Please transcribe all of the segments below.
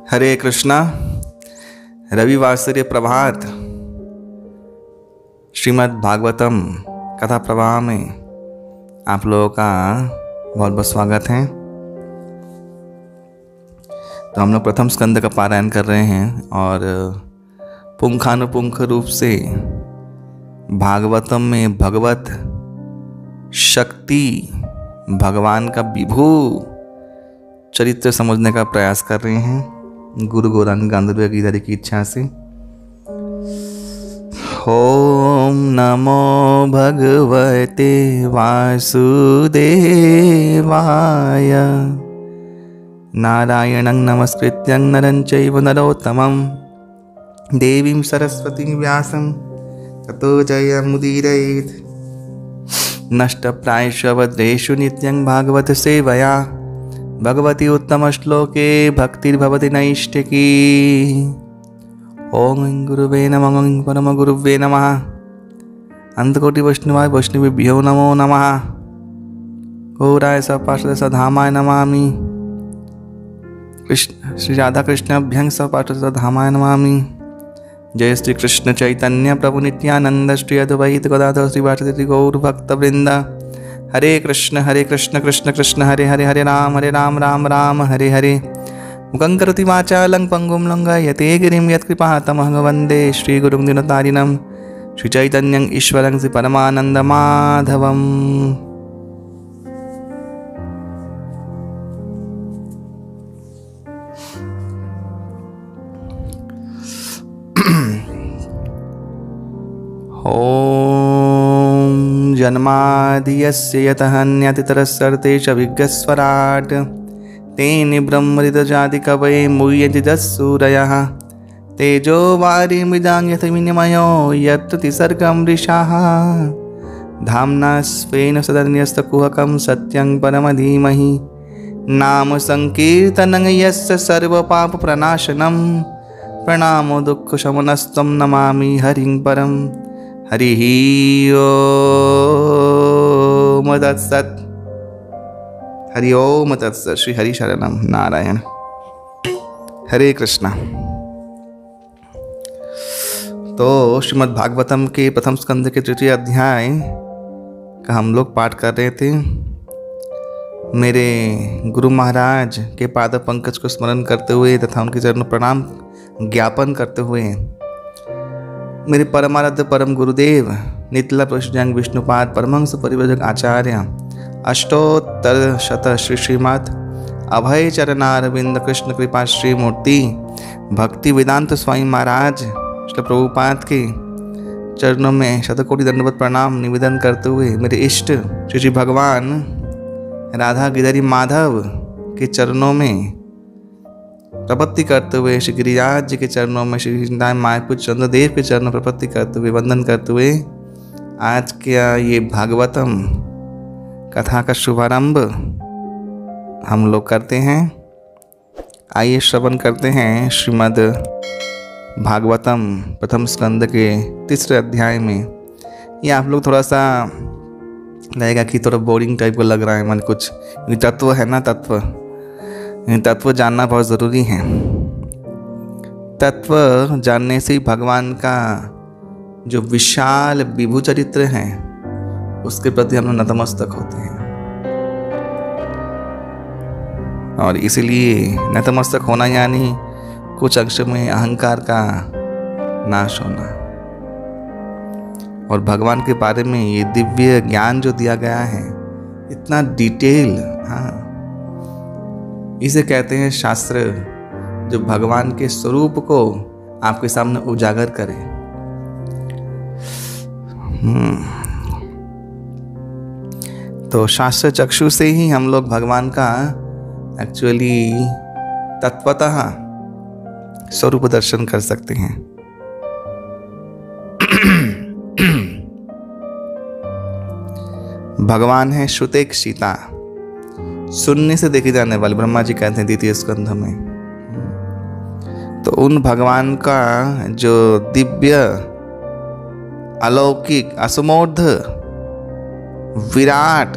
हरे कृष्णा। रविवासरीय प्रभात श्रीमद् भागवतम कथा प्रवाह में आप लोगों का बहुत बहुत स्वागत है। तो हम लोग प्रथम स्कंद का पारायण कर रहे हैं और पुंखानुपुंख रूप से भागवतम में भगवत शक्ति, भगवान का विभू चरित्र समझने का प्रयास कर रहे हैं गुरु गौरांग गांधर्व गिरिधर की इच्छा से। ओम नमो भगवते वासुदेवाय। नारायणं नमस्कृत्यं नरं चैव नरोत्तमं देवीं सरस्वतीं व्यासं ततो जयमुदीरयेत्। नष्टप्रायेषु भद्रेषु नित्यं भागवत सेवया भगवती उत्तम श्लोके भक्तिर्भवति नैष्ठिकी। ओम गुरुवे नमः, ओं परम गुरुवे नमः। अंतकोटि वैष्णवाय वैष्णवेभ्यो नमो नमः। गौराय सपार्षद सधामाय नमामि। कृष्ण श्री राधा कृष्णाभ्यं सपार्षद सधामाय नमामि। जय श्री कृष्ण चैतन्य प्रभु नित्यानंद श्री अद्वैत गदाधर श्रीवासदि गौर भक्तवृंद। हरे कृष्ण कृष्ण कृष्ण हरे हरे, हरे राम राम राम हरे हरे। मुखं करोति वाचालं पंगुं लंघयते गिरिं यत्कृपातमहं वन्दे श्रीगुरुं दीनतारिणं श्रीचैतन्यं ईश्वरं श्री परमानन्दमाधवम्। ओम जन्मादियस्य यतः अन्यतितरस्सर्तेष विघ्नस्वराट् तेने ब्रह्महृदजादिकवये मुह्यन्ति तत्सूरयः। तेजो वारिमृदां यथा विनिमयो यत्र त्रिसर्गं मृषाः। धाम्ना स्वेन सदा निरस्तकुहकं सत्यं परं धीमहि। नाम संकीर्तनं यस्य सर्वपापप्रणाशनं प्रणामो दुःखशमनस्त्वं नमामि हरिं परम्। हरिः ओम तत्सत्। हरि ओम तत्सत्। श्री हरि शरणम नारायण। हरे कृष्णा। तो श्रीमद् भागवतम के प्रथम स्कंद के तृतीय अध्याय का हम लोग पाठ कर रहे थे। मेरे गुरु महाराज के पाद पंकज को स्मरण करते हुए तथा उनके चरणों प्रणाम ज्ञापन करते हुए मेरे परमाराध्य परम गुरुदेव नितला प्रश्नजंग विष्णुपाद परमहंस परिव्राजक आचार्य अष्टोत्तर शत श्री श्रीमद् अभय चरणारविंद कृष्ण कृपा श्री मूर्ति भक्ति वेदांत स्वामी महाराज श्री प्रभुपाद के चरणों में शतकोटि दंडवत प्रणाम निवेदन करते हुए मेरे इष्ट श्री श्री भगवान राधा गिरिधरी माधव के चरणों में प्रपत्ति करते हुए श्री गिरिराज जी के चरणों में श्री मायापुर चंद्रदेव के चरणों प्रपत्ति करते हुए वंदन करते हुए आज का ये भागवतम कथा का शुभारंभ हम लोग करते हैं। आइए श्रवण करते हैं श्रीमद् भागवतम प्रथम स्कंद के तीसरे अध्याय में। ये आप लोग थोड़ा सा लगेगा कि थोड़ा बोरिंग टाइप का लग रहा है, मन कुछ तत्व है ना, तत्व जानना बहुत ज़रूरी है। तत्व जानने से ही भगवान का जो विशाल विभू चरित्र है उसके प्रति हम लोग नतमस्तक होते हैं और इसीलिए नतमस्तक होना यानी कुछ अंश में अहंकार का नाश होना। और भगवान के बारे में ये दिव्य ज्ञान जो दिया गया है इतना डिटेल, हाँ, इसे कहते हैं शास्त्र जो भगवान के स्वरूप को आपके सामने उजागर करे। तो शास्त्र चक्षु से ही हम लोग भगवान का एक्चुअली तत्वतः स्वरूप दर्शन कर सकते हैं। भगवान है श्रुतेक्षिता, सुनने से देखी जाने वाली, ब्रह्मा जी कहते हैं द्वितीय स्कंध में। तो उन भगवान का जो दिव्य अलौकिक असमोर्ध विराट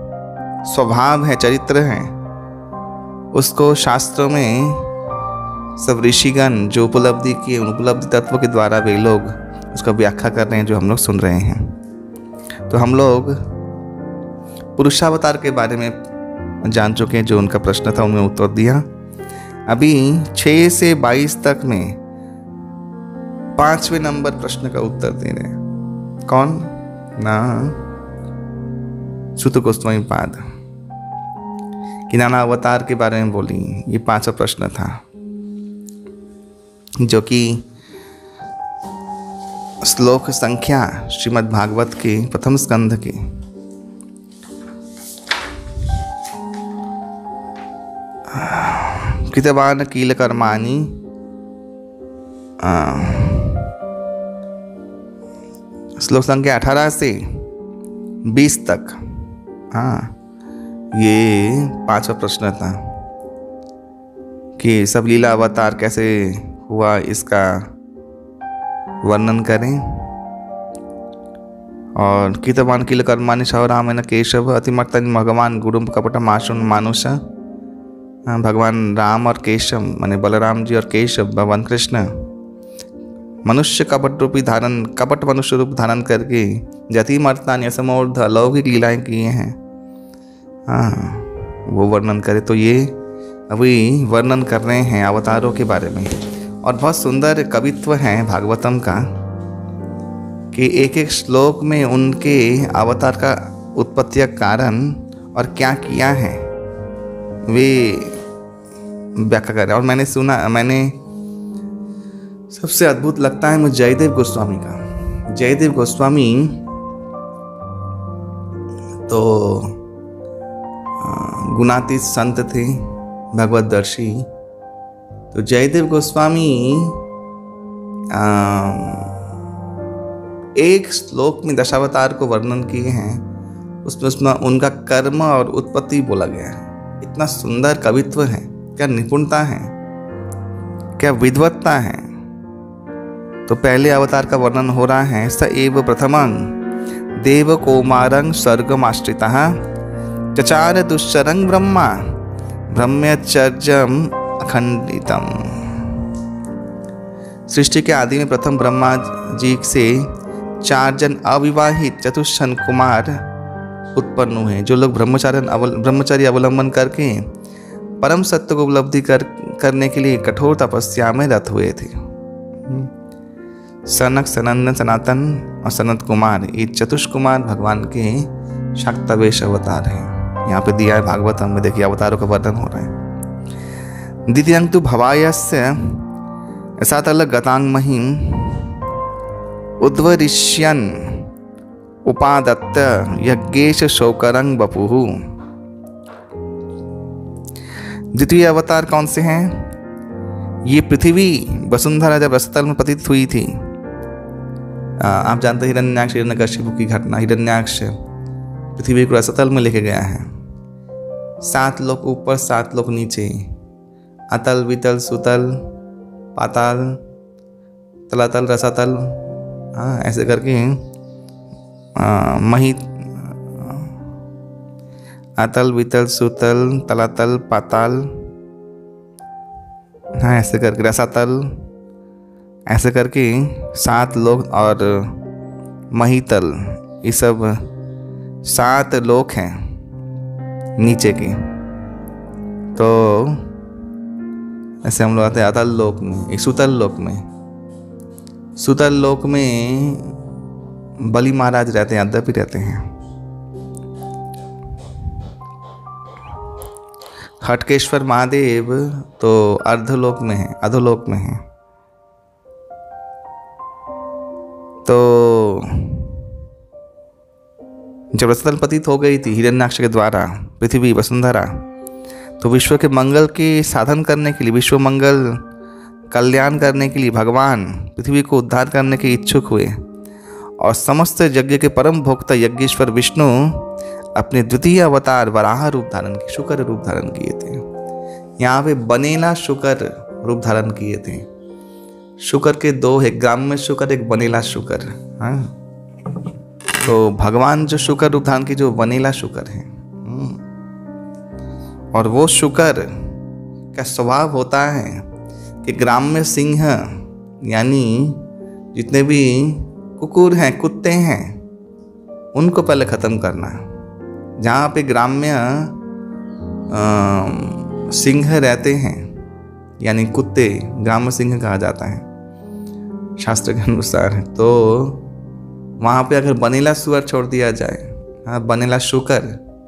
स्वभाव है, चरित्र है, उसको शास्त्रों में सब ऋषिगण जो उपलब्धि किए, उन उपलब्धि तत्व के द्वारा वे लोग उसका व्याख्या कर रहे हैं जो हम लोग सुन रहे हैं। तो हम लोग पुरुषावतार के बारे में जान चुके हैं, जो उनका प्रश्न था उनमें उत्तर दिया। अभी 6 से 22 तक में 5वें नंबर प्रश्न का उत्तर दे रहे हैं। कौन ना सूत गोस्वामी पाद कि नाना अवतार के बारे में बोली। ये 5वां प्रश्न था, जो कि श्लोक संख्या श्रीमद् भागवत के प्रथम स्कंध के 'कृतवान कील कर्माणि' श्लोक संख्या 18 से 20 तक। ये 5वां प्रश्न था कि सब लीला अवतार कैसे हुआ, इसका वर्णन करें। और कृतवान कील कर्माणि रामेण केशव अतिमर्तन भगवान गुरु कपट माशुन मानुष। भगवान राम और केशव माने बलराम जी और केशव भगवान कृष्ण मनुष्य कपट रूपी धारण, कपट मनुष्य रूप धारण करके जति मर्तान असमोर्ध अलौकिक लीलाएं किए हैं। वो वर्णन करे। तो ये अभी वर्णन कर रहे हैं अवतारों के बारे में, और बहुत सुंदर कवित्व है भागवतम का कि एक एक श्लोक में उनके अवतार का उत्पत्ति कारण और क्या किया है वे व्याख्या कर रहे हैं। और मैंने सबसे अद्भुत लगता है मुझे जयदेव गोस्वामी का। जयदेव गोस्वामी तो गुणातीत संत थे, भगवतदर्शी। तो जयदेव गोस्वामी एक श्लोक में दशावतार को वर्णन किए हैं। उसमें उनका कर्म और उत्पत्ति बोला गया है। इतना सुंदर कवित्व है, क्या निपुणता है, क्या विद्वत्ता है। तो पहले अवतार का वर्णन हो रहा है। स एव प्रथमं देव कौमारं स्वर्गमाश्रितः चचार दुश्चरं ब्रह्मा ब्रह्मचर्यम अखंडितम। सृष्टि के आदि में प्रथम ब्रह्मा जी से 4 जन अविवाहित चतुष्सन कुमार उत्पन्न हुए, जो लोग ब्रह्मचर्य अवलंबन करके परम सत्य को उपलब्धि करने के लिए कठोर तपस्या में रत हुए थे। सनक, सनंदन, सनातन और सनत कुमार, ये चतुष्कुमार भगवान के शाक्तवेश अवतार हैं। यहाँ पे दिया है भागवतम में, देखिए अवतारों का वर्णन हो रहा है। द्वितीयं तु भवायस्य सातल गतांग महिम उद्वरिष्यन् उपादत्त यज्ञेश शोकरंग बपुः। द्वितीय अवतार कौन से हैं? ये पृथ्वी वसुंधरा जब रसतल में पतित हुई थी, आप जानते हैं हिरण्याक्ष हिरण्यकशिपु की घटना। हिरण्याक्ष पृथ्वी को रसतल में लेके गया है। 7 लोक ऊपर 7 लोक नीचे, अतल वितल सुतल पाताल तलातल रसातल, ऐसे करके अतल वितल सुतल तलातल पाताल, ऐसे करके रसातल, ऐसे करके 7 लोक और महितल, ये सब 7 लोक हैं नीचे के। तो ऐसे हम लोग आते हैं अतल लोक में, एक सुतल लोक में। सुतल लोक में बलि महाराज रहते हैं, अद्यापि रहते हैं। हटकेश्वर महादेव तो अर्धलोक में है, अधोलोक में है। तो जब रसतल पतित हो गई थी हिरण्याक्ष के द्वारा पृथ्वी वसुंधरा, तो विश्व के मंगल के साधन करने के लिए, विश्व मंगल कल्याण करने के लिए भगवान पृथ्वी को उद्धार करने के इच्छुक हुए, और समस्त यज्ञ के परम भोक्ता यज्ञेश्वर विष्णु अपने द्वितीय अवतार वराह रूप धारण किए, शुकर रूप धारण किए थे। यहाँ पे बनेला शुकर रूप धारण किए थे। शुकर के 2 है, ग्राम्य शुकर, एक बनेला शुकर। हाँ, तो भगवान जो शुकर रूप धारण की, जो बनेला शुकर है, और वो शुकर का स्वभाव होता है कि ग्राम्य सिंह यानी जितने भी कुकुर हैं, कुत्ते हैं, उनको पहले ख़त्म करना। जहाँ पे ग्राम्य सिंह रहते हैं यानी कुत्ते, ग्राम्य सिंह कहा जाता है शास्त्र के अनुसार, तो वहाँ पे अगर बनेला सुअर छोड़ दिया जाए, हाँ बनेला शुकर,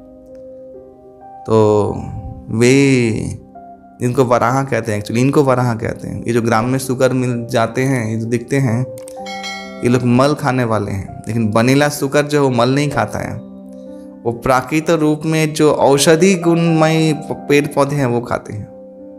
तो वे इनको वराह कहते हैं, एक्चुअली इनको वराह कहते हैं। ये जो ग्राम्य सुकर मिल जाते हैं, ये जो दिखते हैं, ये लोग मल खाने वाले हैं, लेकिन बनेला सुकर जो वो मल नहीं खाता है, वो प्राकृतिक रूप में जो औषधि गुणमय पेड़ पौधे हैं वो खाते हैं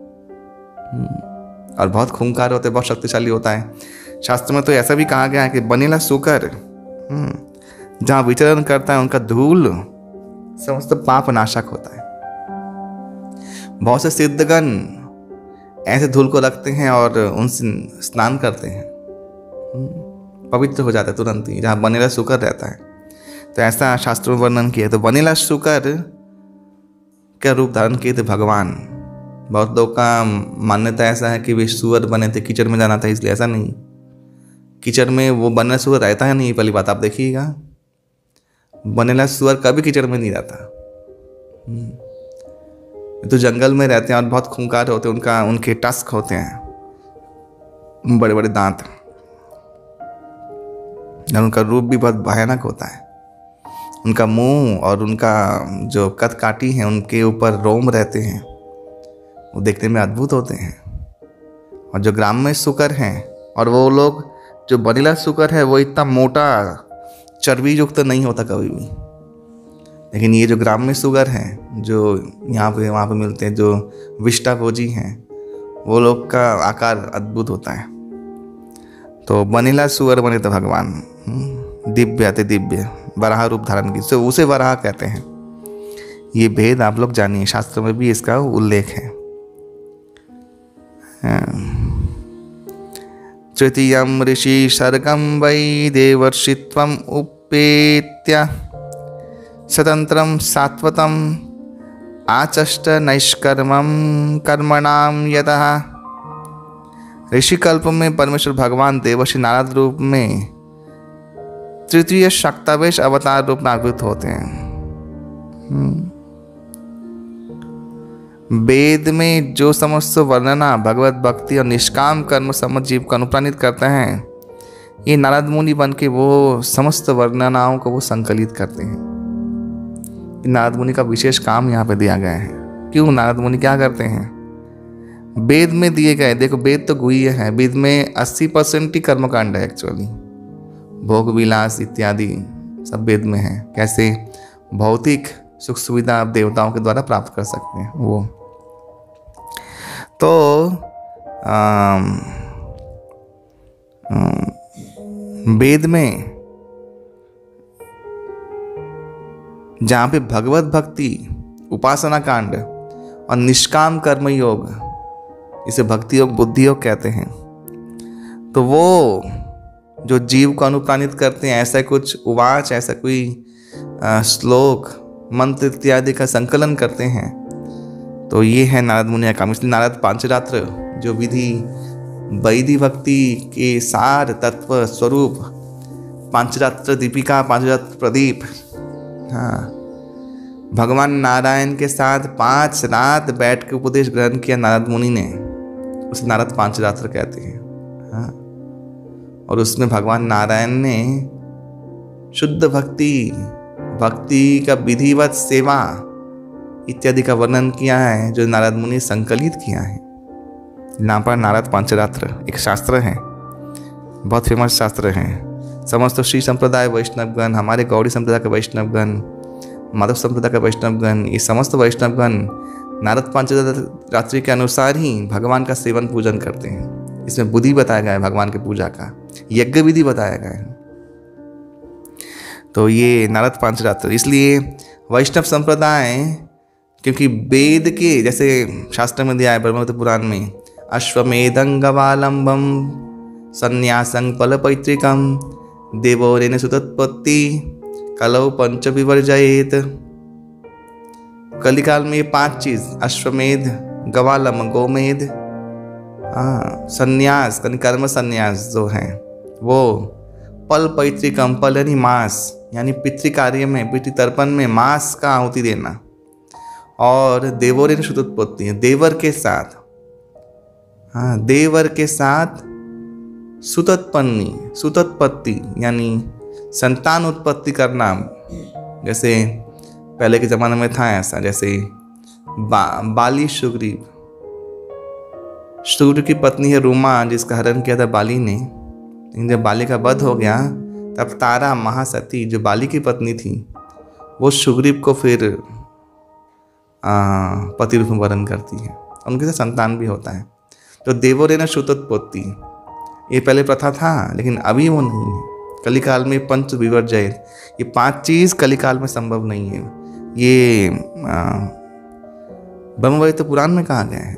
और बहुत खूंखार होते हैं, बहुत शक्तिशाली होता है। शास्त्र में तो ऐसा भी कहा गया है कि बनेला सुकर जहाँ विचरण करता है, उनका धूल समस्त पाप नाशक होता है। बहुत से सिद्धगण ऐसे धूल को रखते हैं और उनसे स्नान करते हैं, पवित्र हो जाता है तुरंत ही, जहाँ बनेला शुकर रहता है। तो ऐसा शास्त्रों में वर्णन किया। तो बनेला शुकर का रूप धारण किए थे भगवान। बहुत लोग का मान्यता ऐसा है कि वे सुअर बने थे, कीचड़ में जाना था, इसलिए ऐसा नहीं। कीचड़ में वो बनेला सुअर रहता है नहीं, पहली बात आप देखिएगा, बनेला सुअर कभी कीचड़ में नहीं रहता। तो जंगल में रहते हैं और बहुत खूंखार होते हैं, उनके टस्क होते हैं, बड़े बड़े दांत, और उनका रूप भी बहुत भयानक होता है। उनका मुंह और उनका जो कदकाठी है, उनके ऊपर रोम रहते हैं, वो देखने में अद्भुत होते हैं। और जो ग्राम्य शुकर हैं, और वो लोग जो बनेला शुकर है, वो इतना मोटा चर्बी युक्त तो नहीं होता कभी भी, लेकिन ये जो ग्राम्य शुगर हैं, जो यहाँ पे वहाँ पे मिलते हैं, जो विष्टाभोजी हैं, वो लोग का आकार अद्भुत होता है। तो बनेला सुअर बने तो भगवान दिव्य अति दिव्य वराह रूप धारण की, उसे वराह कहते हैं। ये भेद आप लोग जानिए, शास्त्र में भी इसका उल्लेख है। तृतीयं ऋषि सर्गं वै देवर्षित्वम् उपेत्य स्वतंत्रं सात्वतम् आचष्ट नैष्कर्मं कर्मणां यतः। ऋषि कल्प में परमेश्वर भगवान देवर्षि नारद रूप में तृतीय शक्तावेश अवतार रूप में आविर्भूत होते हैं। वेद में जो समस्त वर्णना भगवत भक्ति और निष्काम कर्म समझ जीव को अनुप्राणित करते हैं, ये नारद मुनि बन के वो समस्त वर्णनाओं को वो संकलित करते हैं। नारद मुनि का विशेष काम यहाँ पे दिया गया है। क्यों? नारद मुनि क्या करते हैं? वेद में दिए गए, देखो वेद तो गुह्य है, वेद में 80% ही कर्मकांड है एक्चुअली, भोग विलास इत्यादि सब वेद में है। कैसे भौतिक सुख सुविधा आप देवताओं के द्वारा प्राप्त कर सकते हैं वो। तो वेद में जहाँ पे भगवत भक्ति, उपासना कांड और निष्काम कर्म योग, इसे भक्ति योग बुद्धि योग कहते हैं, तो वो जो जीव को अनुप्राणित करते हैं, ऐसा कुछ उवाच, ऐसा कोई श्लोक मंत्र इत्यादि का संकलन करते हैं, तो ये है नारद मुनि का काम। इसलिए नारद पांचरात्र जो विधि वैदिक भक्ति के सार तत्व स्वरूप, पांचरात्र दीपिका, पांचरात्र प्रदीप, हाँ, भगवान नारायण के साथ 5 रात बैठ के उपदेश ग्रहण किया नारद मुनि ने, उसे नारद पांचरात्र कहते हैं। हाँ, और उसमें भगवान नारायण ने शुद्ध भक्ति का विधिवत सेवा इत्यादि का वर्णन किया है, जो नारद मुनि संकलित किया है। यहाँ पर नारद पांचरात्र एक शास्त्र है, बहुत फेमस शास्त्र है। समस्त श्री संप्रदाय वैष्णवगण, हमारे गौड़ी संप्रदाय के वैष्णवगण, माधव संप्रदाय के वैष्णवगण, ये समस्त वैष्णवगण नारद पांचरात्रि के अनुसार ही भगवान का सेवन पूजन करते हैं। इसमें बुद्धि बताया गया है, भगवान की पूजा का यज्ञ विधि बताया गया है। तो ये नारद पांचरात्र, इसलिए वैष्णव संप्रदाय, क्योंकि वेद के जैसे शास्त्र में दिया है ब्रह्मपुत्र पुराण में, अश्वमेधं गवालंबम संन्यासं फलपैतृकं देवोरेन सुतोत्पत्ति कलौ पंच विवर्जयेत। कलिकाल में ये 5 चीज, अश्वमेध, गवालम गोमेध, हाँ, संन्यास यानी कर्म संन्यास जो है वो पल पैतृकम, पल यानी मास, यानी पितृ कार्य में, पितृ तर्पण में मास का आहुति देना। और देवोरेन श्रुतोत्पत्ति है, देवर के साथ, हाँ देवर के साथ सुतोत्पन्नी, सुतोत्पत्ति यानी संतान उत्पत्ति करना। जैसे पहले के ज़माने में था ऐसा, जैसे बाली सुग्रीव, सुग्रीव की पत्नी है रूमा, जिसका हरण किया था बाली ने। लेकिन जब बाली का वध हो गया तब तारा महासती जो बाली की पत्नी थी वो सुग्रीव को फिर पति रूप में वरण करती है, उनके साथ संतान भी होता है। तो देवोरेन श्रुतोत्पत्ति ये पहले प्रथा था, लेकिन अभी वो नहीं है। कलिकाल में पंच विवर्जयेत्, ये 5 चीज़ कलिकाल में संभव नहीं है। ये ब्रह्मवैवर्त पुराण में कहा गया है।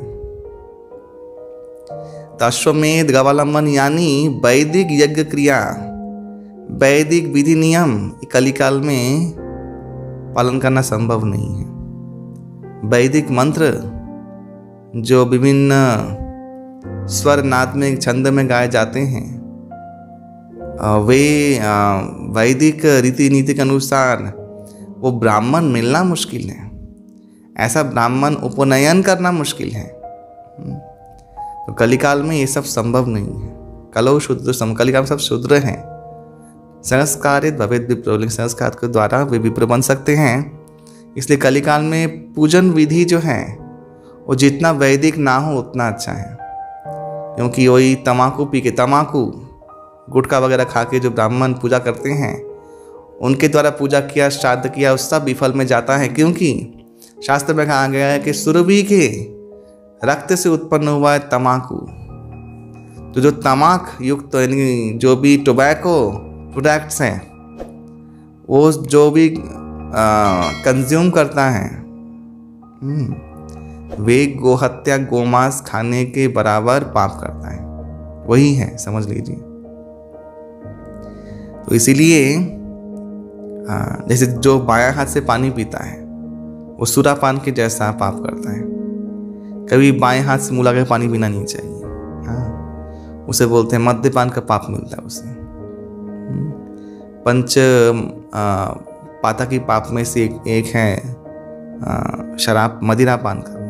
अश्वमेध गवालंबन यानी वैदिक यज्ञ क्रिया, वैदिक विधि नियम कलिकाल में पालन करना संभव नहीं है। वैदिक मंत्र जो विभिन्न स्वर नाद में, छंद में गाए जाते हैं, वे वैदिक रीति नीति के अनुसार वो ब्राह्मण मिलना मुश्किल है। ऐसा ब्राह्मण उपनयन करना मुश्किल है। तो कलिकाल में ये सब संभव नहीं है। कलौ शूद्र सम, कलिकाल में सब शूद्र हैं। संस्कारित भवेद विप्रो, लेकिन संस्कार के द्वारा वे विप्र बन सकते हैं। इसलिए कलिकाल में पूजन विधि जो है वो जितना वैदिक ना हो उतना अच्छा है, क्योंकि वही तम्बाकू पी के, तम्बाकू गुटखा वगैरह खा के जो ब्राह्मण पूजा करते हैं उनके द्वारा पूजा किया, श्राद्ध किया, उस सब विफल में जाता है। क्योंकि शास्त्र में कहा गया है कि सुरभि के रक्त से उत्पन्न हुआ है तम्बाकू। तो जो तमाक युक्त यानी जो भी टोबैको प्रोडक्ट्स हैं वो जो भी कंज्यूम करता है वे गोहत्या, गोमांस खाने के बराबर पाप करता है। वही है, समझ लीजिए। तो इसीलिए जैसे जो बायां हाथ से पानी पीता है वो सुरापान के जैसा पाप करता है। कभी बाएं हाथ से मुँह लगा के पानी पीना नहीं चाहिए। हाँ, उसे बोलते हैं मद्यपान का पाप मिलता है उसे। पंच पाता की पाप में से एक है शराब, मदिरा पान करना।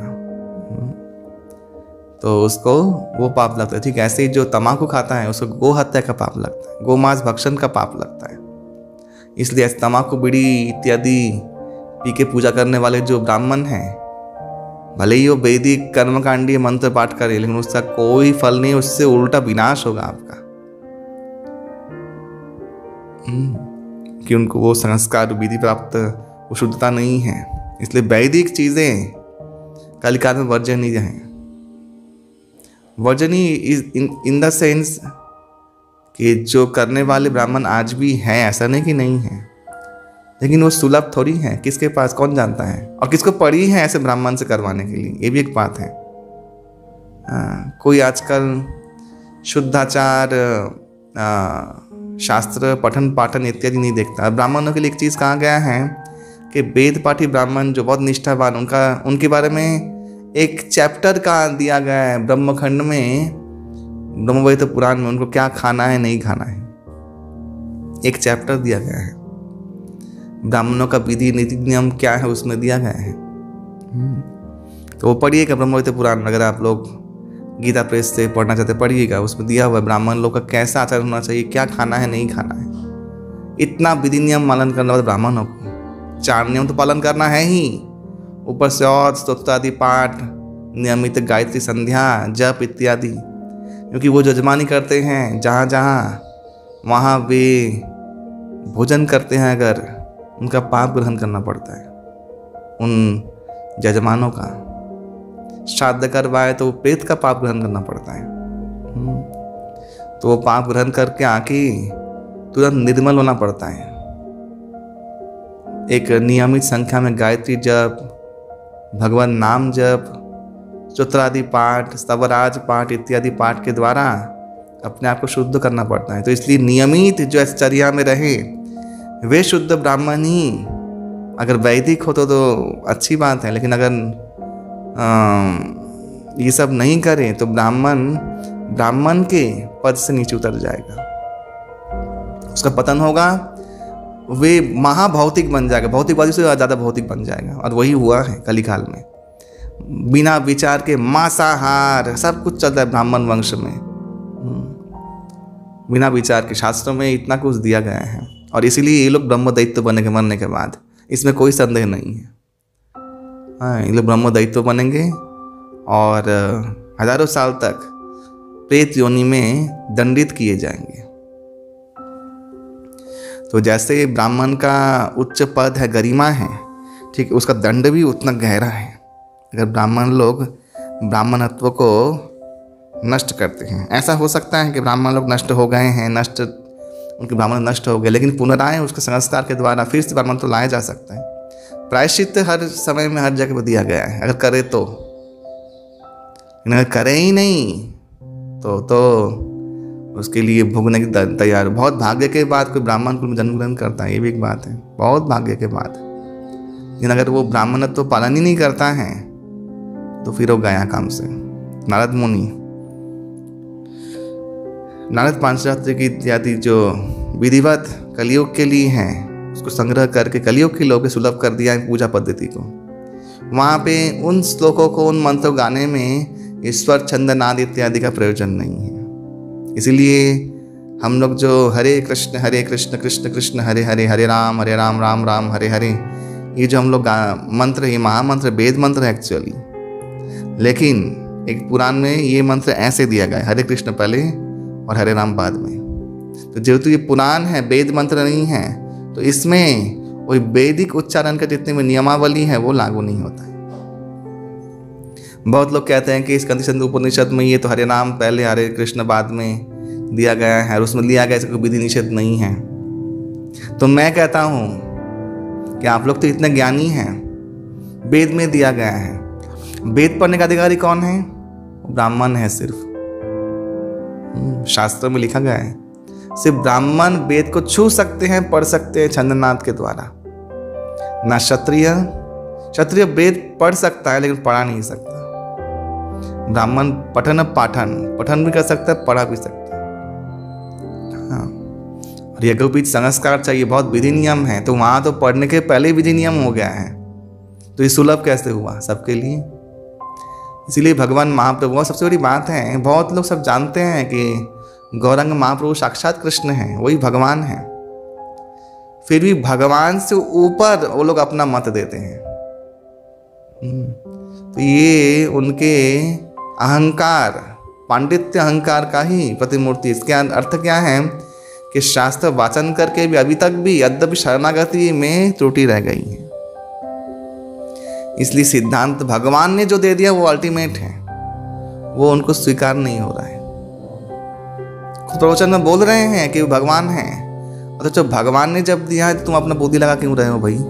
तो उसको वो पाप लगता है। ठीक ऐसे ही जो तम्बाकू खाता है उसको गो हत्या का पाप लगता है, गोमांस भक्षण का पाप लगता है। इसलिए तम्बाकू, बीड़ी इत्यादि पी के पूजा करने वाले जो ब्राह्मण हैं, भले ही वो वैदिक कर्मकांडीय मंत्र पाठ करे, लेकिन उसका कोई फल नहीं, उससे उल्टा विनाश होगा आपका। कि उनको वो संस्कार विधि प्राप्त वो शुद्धता नहीं है। इसलिए वैदिक चीजें कलिकाल में वर्जनीय हैं। वर्जनीय इज इन द सेंस कि जो करने वाले ब्राह्मण आज भी हैं, ऐसा नहीं कि नहीं है, लेकिन वो सुलभ थोड़ी है। किसके पास, कौन जानता है, और किसको पड़ी है ऐसे ब्राह्मण से करवाने के लिए, ये भी एक बात है। कोई आजकल शुद्धाचार, शास्त्र पठन पाठन इत्यादि नहीं देखता। ब्राह्मणों के लिए एक चीज़ कहा गया है कि वेद पाठी ब्राह्मण जो बहुत निष्ठावान, उनके बारे में एक चैप्टर का दिया गया है ब्रह्मखंड में, ब्रह्मवैवर्त पुराण में। उनको क्या खाना है, नहीं खाना है, एक चैप्टर दिया गया है। ब्राह्मणों का विधि नीति नियम क्या है उसमें दिया गया है। तो वो पढ़िएगा ब्रह्मवैवर्त पुराण, अगर आप लोग गीता प्रेस से पढ़ना चाहते पढ़िएगा, उसमें दिया हुआ है ब्राह्मण लोग का कैसा आचरण होना चाहिए, क्या खाना है नहीं खाना है। इतना विधि नियम पालन करने वाले ब्राह्मणों को 4 नियम तो पालन करना है ही, ऊपर से और स्तोत्र आदि पाठ, नियमित गायत्री संध्या जप इत्यादि। क्योंकि वो जजमानी करते हैं जहाँ जहाँ, वहाँ वे भोजन करते हैं, अगर उनका पाप ग्रहण करना पड़ता है उन जजमानों का। श्राद्ध करवाए तो प्रेत का पाप ग्रहण करना पड़ता है। तो वो पाप ग्रहण करके आके तुरंत निर्मल होना पड़ता है। एक नियमित संख्या में गायत्री जप, भगवान नाम जप, स्तोत्रादि पाठ, स्तवराज पाठ इत्यादि पाठ के द्वारा अपने आप को शुद्ध करना पड़ता है। तो इसलिए नियमित जो आचर्या में रहे वे शुद्ध ब्राह्मण ही, अगर वैदिक हो तो अच्छी बात है, लेकिन अगर ये सब नहीं करे तो ब्राह्मण के पद से नीचे उतर जाएगा, उसका पतन होगा, वे महाभौतिक बन जाएगा, भौतिकवादी से ज़्यादा भौतिक बन जाएगा। और वही हुआ है कलिकाल में। बिना विचार के मांसाहार सब कुछ चलता है ब्राह्मण वंश में, बिना विचार के। शास्त्रों में इतना कुछ दिया गया है और इसीलिए ये लोग ब्रह्म दैत्य बनेंगे मरने के बाद, इसमें कोई संदेह नहीं है। हाँ, ये लोग ब्रह्म दैत्य बनेंगे और हजारों साल तक प्रेत योनि में दंडित किए जाएंगे। तो जैसे ब्राह्मण का उच्च पद है, गरिमा है, ठीक है, उसका दंड भी उतना गहरा है। अगर ब्राह्मण लोग ब्राह्मणत्व को नष्ट करते हैं, ऐसा हो सकता है कि ब्राह्मण लोग नष्ट हो गए हैं, उनके ब्राह्मण नष्ट हो गए, लेकिन पुनराय उसके संस्कार के द्वारा फिर से ब्राह्मण तो लाया जा सकता है। प्रायश्चित हर समय में हर जगह पर दिया गया है, अगर करे तो। अगर करे ही नहीं तो उसके लिए भोगने की तैयार। बहुत भाग्य के बाद कोई ब्राह्मण कुल में जन्म ग्रहण करता है, ये भी एक बात है, बहुत भाग्य के बाद। लेकिन अगर वो ब्राह्मणत्व तो पालन ही नहीं करता है तो फिर वो गया काम से। नारद पांचरात्र की इत्यादि जो विधिवत कलयुग के लिए हैं, उसको संग्रह करके कलयुग के लोग सुलभ कर दिया है पूजा पद्धति को। वहाँ पे उन श्लोकों को, उन मंत्रों गाने में ईश्वर छंद नाद इत्यादि का प्रयोजन नहीं है। इसीलिए हम लोग जो हरे कृष्ण कृष्ण कृष्ण हरे हरे, हरे राम राम राम हरे हरे, ये जो हम लोग मंत्र, ये महामंत्र वेद मंत्र है एक्चुअली। लेकिन एक पुराण में ये मंत्र ऐसे दिया गया है, हरे कृष्ण पहले और हरे राम बाद में। तो जेहेतु ये पुराण है, वेद मंत्र नहीं है, तो इसमें वही वैदिक उच्चारण का जितने में नियमावली है वो लागू नहीं होता है। बहुत लोग कहते हैं कि इस कंदिशंद उपनिषद में ये तो हरे नाम पहले हरे कृष्ण बाद में दिया गया है और उसमें लिया गया इसका कोई विधि निषेध नहीं है। तो मैं कहता हूँ कि आप लोग तो इतने ज्ञानी हैं, वेद में दिया गया है, वेद पढ़ने का अधिकारी कौन है? ब्राह्मण है सिर्फ। शास्त्र में लिखा गया है सिर्फ ब्राह्मण वेद को छू सकते हैं, पढ़ सकते हैं छंदनाद के द्वारा। ना क्षत्रिय वेद पढ़ सकता है लेकिन पढ़ा नहीं सकता। ब्राह्मण पठन भी कर सकता है, पढ़ा भी सकता है। हाँ, और यज्ञोपवीत संस्कार चाहिए, बहुत विधि नियम है, तो वहां तो पढ़ने के पहले विधि नियम हो गया है, तो ये सुलभ कैसे हुआ सबके लिए? इसीलिए भगवान महाप्रभु, सबसे बड़ी बात है, बहुत लोग सब जानते हैं कि गौरांग महाप्रभु साक्षात कृष्ण हैं, वही भगवान हैं, फिर भी भगवान से ऊपर वो लोग अपना मत देते हैं। तो ये उनके अहंकार, पांडित्य अहंकार का ही प्रतिमूर्ति। इसके अर्थ क्या है कि शास्त्र वाचन करके भी अभी तक भी यद्यपि शरणागति में त्रुटि रह गई है। इसलिए सिद्धांत भगवान ने जो दे दिया वो अल्टीमेट है, वो उनको स्वीकार नहीं हो रहा है। प्रवचन में बोल रहे हैं कि वो भगवान है, और तो भगवान ने जब दिया है तो तुम अपना बुद्धि लगा क्यों रहे हो भाई?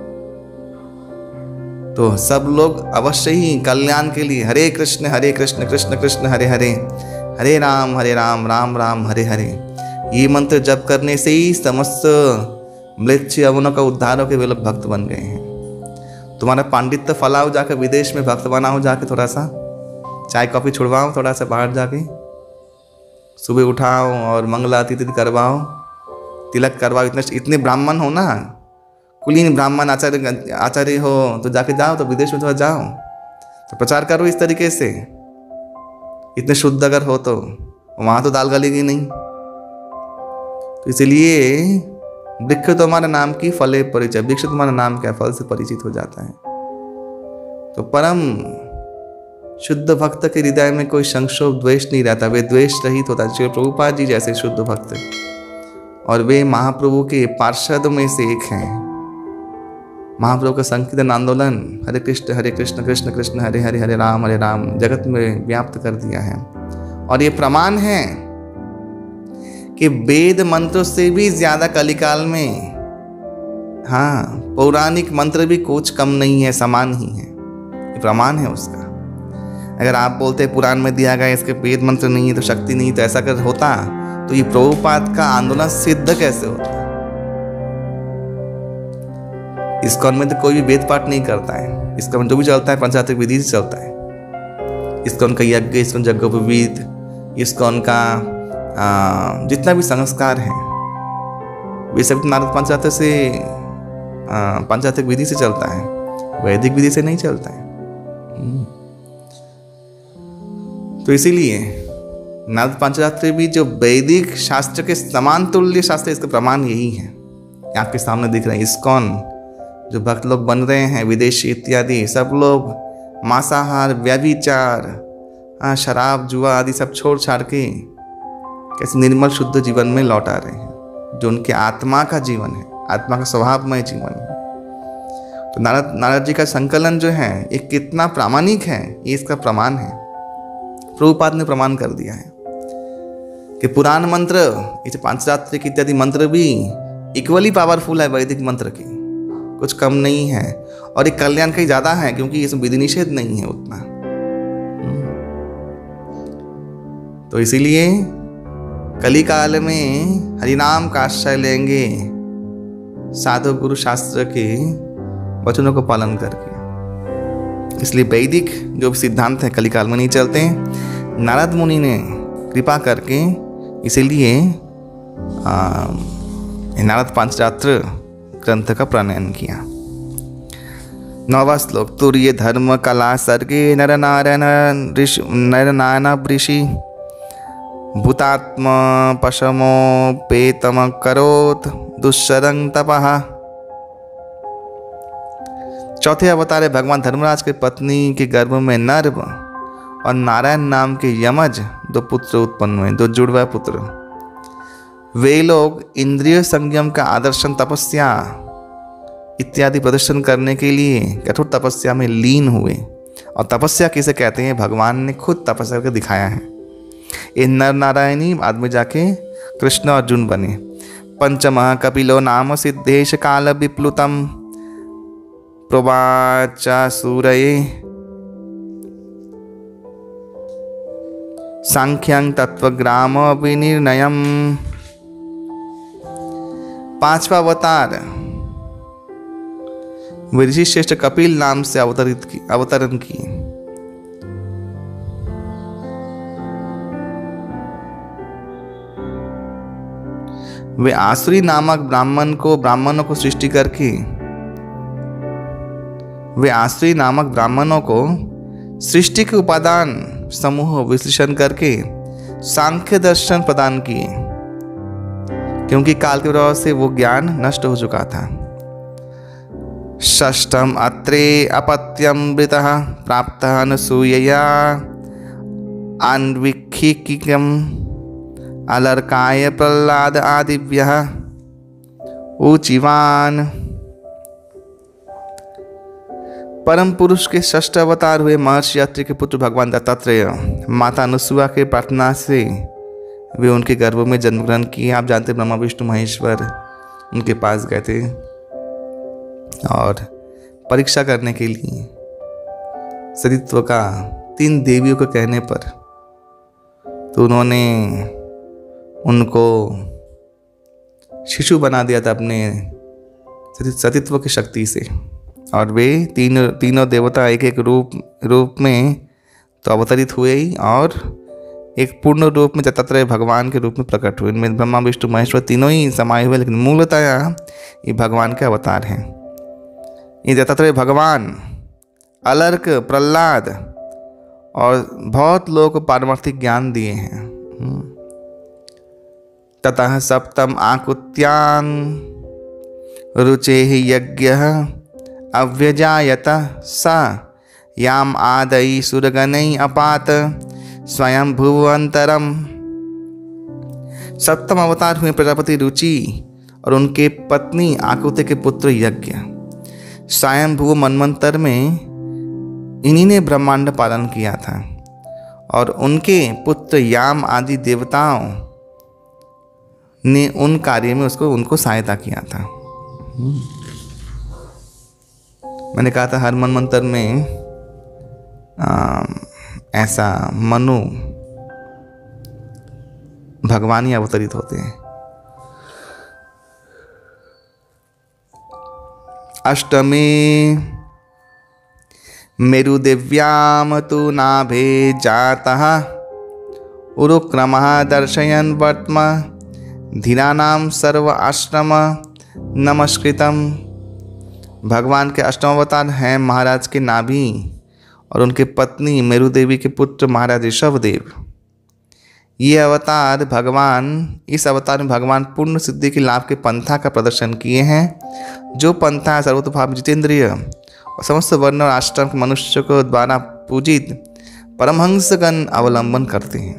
तो सब लोग अवश्य ही कल्याण के लिए हरे कृष्ण कृष्ण कृष्ण हरे हरे, हरे राम राम राम हरे हरे, ये मंत्र जप करने से ही समस्त म्लेच्छ यवनों का उद्धार होकर वे लोग भक्त बन गए हैं। तुम्हारा पांडित्य फलाओ, जाकर विदेश में भक्त बनाओ, जाके थोड़ा सा चाय कॉफी छुड़वाओ, थोड़ा सा बाहर जाके सुबह उठाओ और मंगलातिथि करवाओ, तिलक करवाओ। इतने ब्राह्मण हो ना, कुलीन ब्राह्मण आचार्य हो तो जाके जाओ, तो विदेश में थोड़ा जाओ, तो प्रचार करो इस तरीके से। इतने शुद्ध अगर हो तो वहाँ तो दाल गलेगी नहीं। तो इसलिए वृक्ष तो हमारा नाम की फले परिचय, वृक्ष तुम्हारा नाम क्या फल से परिचित हो जाता है। तो परम शुद्ध भक्त के हृदय में कोई संक्षोभ द्वेष नहीं रहता, वे द्वेष रहित होता है। श्री प्रभुपाद जी जैसे शुद्ध भक्त, और वे महाप्रभु के पार्षद में से एक हैं। महाप्रभु का संकीर्तन आंदोलन हरे कृष्ण कृष्ण कृष्ण हरे हरे, हरे राम जगत में व्याप्त कर दिया है। और ये प्रमाण है कि वेद मंत्रों से भी ज्यादा कलिकाल में, हाँ, पौराणिक मंत्र भी कुछ कम नहीं है, समान ही है। ये प्रमाण है उसका। अगर आप बोलते पुराण में दिया गया इसके वेद मंत्र नहीं है तो शक्ति नहीं, तो ऐसा अगर होता तो ये प्रभुपाद का आंदोलन सिद्ध कैसे होता? इस्कॉन में तो कोई भी वेद पाठ नहीं करता है, इसका जो भी चलता है पंचायत विधि से चलता है। इस्कॉन का यज्ञ, इस्कॉन यज्ञोपवीत, इस्कॉन का जितना भी संस्कार है वे सब नारद पंचरात्र से पंचायतिक विधि से चलता है, वैदिक विधि से नहीं चलता है। तो इसीलिए नारद पंचरात्र भी जो वैदिक शास्त्र के समान तुल्य शास्त्र, इसका प्रमाण यही है। आपके सामने दिख रहे हैं इस्कॉन, जो भक्त लोग बन रहे हैं विदेशी इत्यादि, सब लोग मांसाहार, व्यभिचार, शराब, जुआ आदि सब छोड़ छाड़ के कैसे निर्मल शुद्ध जीवन में लौट आ रहे हैं, जो उनके आत्मा का जीवन है, आत्मा का स्वभावमय जीवन है। तो नारद जी का संकलन जो है ये कितना प्रामाणिक है, ये इसका प्रमाण है। प्रभुपाद ने प्रमाण कर दिया है कि पुराण मंत्र, इस पंचरात्र के इत्यादि मंत्र भी इक्वली पावरफुल है वैदिक मंत्र के, कुछ कम नहीं है, और एक कल्याण कहीं ज़्यादा है क्योंकि इसमें विधि निषेध नहीं है उतना। तो इसीलिए कली काल में हरिनाम का आश्रय लेंगे, साधु गुरु शास्त्र के वचनों को पालन करके। इसलिए वैदिक जो सिद्धांत है कली काल में नहीं चलते। नारद मुनि ने कृपा करके इसीलिए नारद पंचरात्र ग्रंथ का प्रणयन किया। 9वां श्लोक। तुर्य धर्म कला सर्गे नर नारायण ऋषि भूतात्म पशमोपेतम करोत दुष्सरं तपः। चौथे अवतार है भगवान धर्मराज के पत्नी के गर्भ में नर और नारायण नाम के यमज 2 पुत्र उत्पन्न हुए, 2 जुड़वा पुत्र। वे लोग इंद्रिय संयम का आदर्शन, तपस्या इत्यादि प्रदर्शन करने के लिए कठोर तपस्या में लीन हुए। और तपस्या किसे कहते हैं, भगवान ने खुद तपस्या करके दिखाया है। ये नर नारायणी बाद में जाके कृष्ण अर्जुन बने। पंचमः कपिलो नाम सिद्धेश काल विप्लुतम प्रोवाचा सूरये सांख्यं तत्वग्राम विनिर्णयम्। 5वां अवतार ऋषि श्रेष्ठ कपिल नाम से अवतरण की। वे आसुरी नामक ब्राह्मणों को सृष्टि करके सृष्टि के उपादान समूह विश्लेषण करके सांख्य दर्शन प्रदान किए, क्योंकि काल के प्रभाव से वो ज्ञान नष्ट हो चुका था। षष्ठम अत्रे अपत्यमृतः प्राप्तः अनसूयया अन्वीक्षिकम् अलर्काय प्रह्लाद आदिभ्यः ऊचिवान। परम पुरुष के षष्ठ अवतार हुए महर्षि अत्रि के पुत्र भगवान दत्तात्रेय माता अनुसुआ के प्रार्थना से वे उनके गर्भ में जन्म ग्रहण किए। आप जानते ब्रह्मा विष्णु महेश्वर उनके पास गए थे और परीक्षा करने के लिए सतीत्व का 3 देवियों के कहने पर, तो उन्होंने उनको शिशु बना दिया था अपने सतीत्व की शक्ति से। और वे तीनों देवता एक रूप में तो अवतरित हुए ही, और एक पूर्ण रूप में दत्तात्रेय भगवान के रूप में प्रकट हुए। इनमें ब्रह्मा विष्णु महेश्वर तीनों ही समाये हुए, लेकिन मूलतः ये भगवान के अवतार हैं। ये दत्तात्रेय भगवान अलर्क, प्रह्लाद और बहुत लोगों को पारमार्थिक ज्ञान दिए हैं। ततः सप्तम आकुत्यां रुचेः यज्ञः अव्यजायत स याम आदई सुरगणै अपात स्वयं भुवंतरम। 7वां अवतार हुए प्रजापति रुचि और उनके पत्नी आकुति के पुत्र यज्ञ। स्वयं भुव मनमंत्र में इन्हीं ने ब्रह्मांड पालन किया था, और उनके पुत्र याम आदि देवताओं ने उन कार्य में उनको सहायता किया था। मैंने कहा था हर मनमंत्र में ऐसा मनु भगवान ही अवतरित होते हैं। अष्टमी मेरुदेव्यां तु नाभे जातः उरुक्रमः दर्शयन् वर्त्म धीराणां सर्व आश्रम नमस्कृतम। भगवान के अष्टम अवतार हैं महाराज के नाभि और उनके पत्नी मेरु देवी के पुत्र महाराज ऋषभदेव। ये अवतार भगवान, इस अवतार में भगवान पूर्ण सिद्धि के लाभ के पंथा का प्रदर्शन किए हैं, जो पंथा सर्वतोभाव जितेंद्रिय और समस्त वर्ण और आश्रम के मनुष्य को द्वारा पूजित परमहंसगण अवलंबन करते हैं।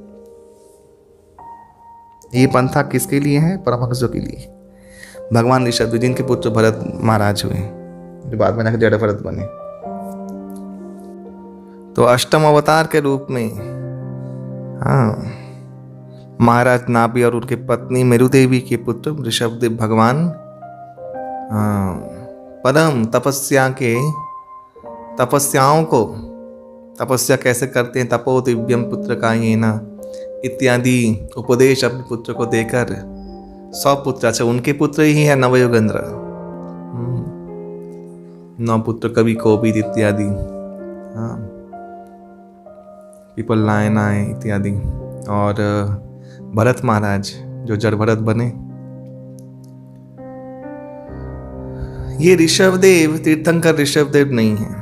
ये पंथा किसके लिए है? परमहंसों के लिए। भगवान ऋषभ जिनके पुत्र भरत महाराज हुए, जो बाद में जाकर जड़ भरत बने। तो अष्टम अवतार के रूप में महाराज नाभि और उनके पत्नी मेरु देवी के पुत्र ऋषभदेव भगवान परम तपस्याओं को तपस्या कैसे करते हैं, तपो दिव्यम पुत्र का ये न इत्यादि उपदेश अपने पुत्र को देकर 100 पुत्र, अच्छा उनके पुत्र ही है नवयोगेंद्र, 9 पुत्र कवि कोविद इत्यादि, पीपल नायन आए इत्यादि, और भरत महाराज जो जड़ भरत बने। ये ऋषभदेव तीर्थंकर ऋषभदेव नहीं है।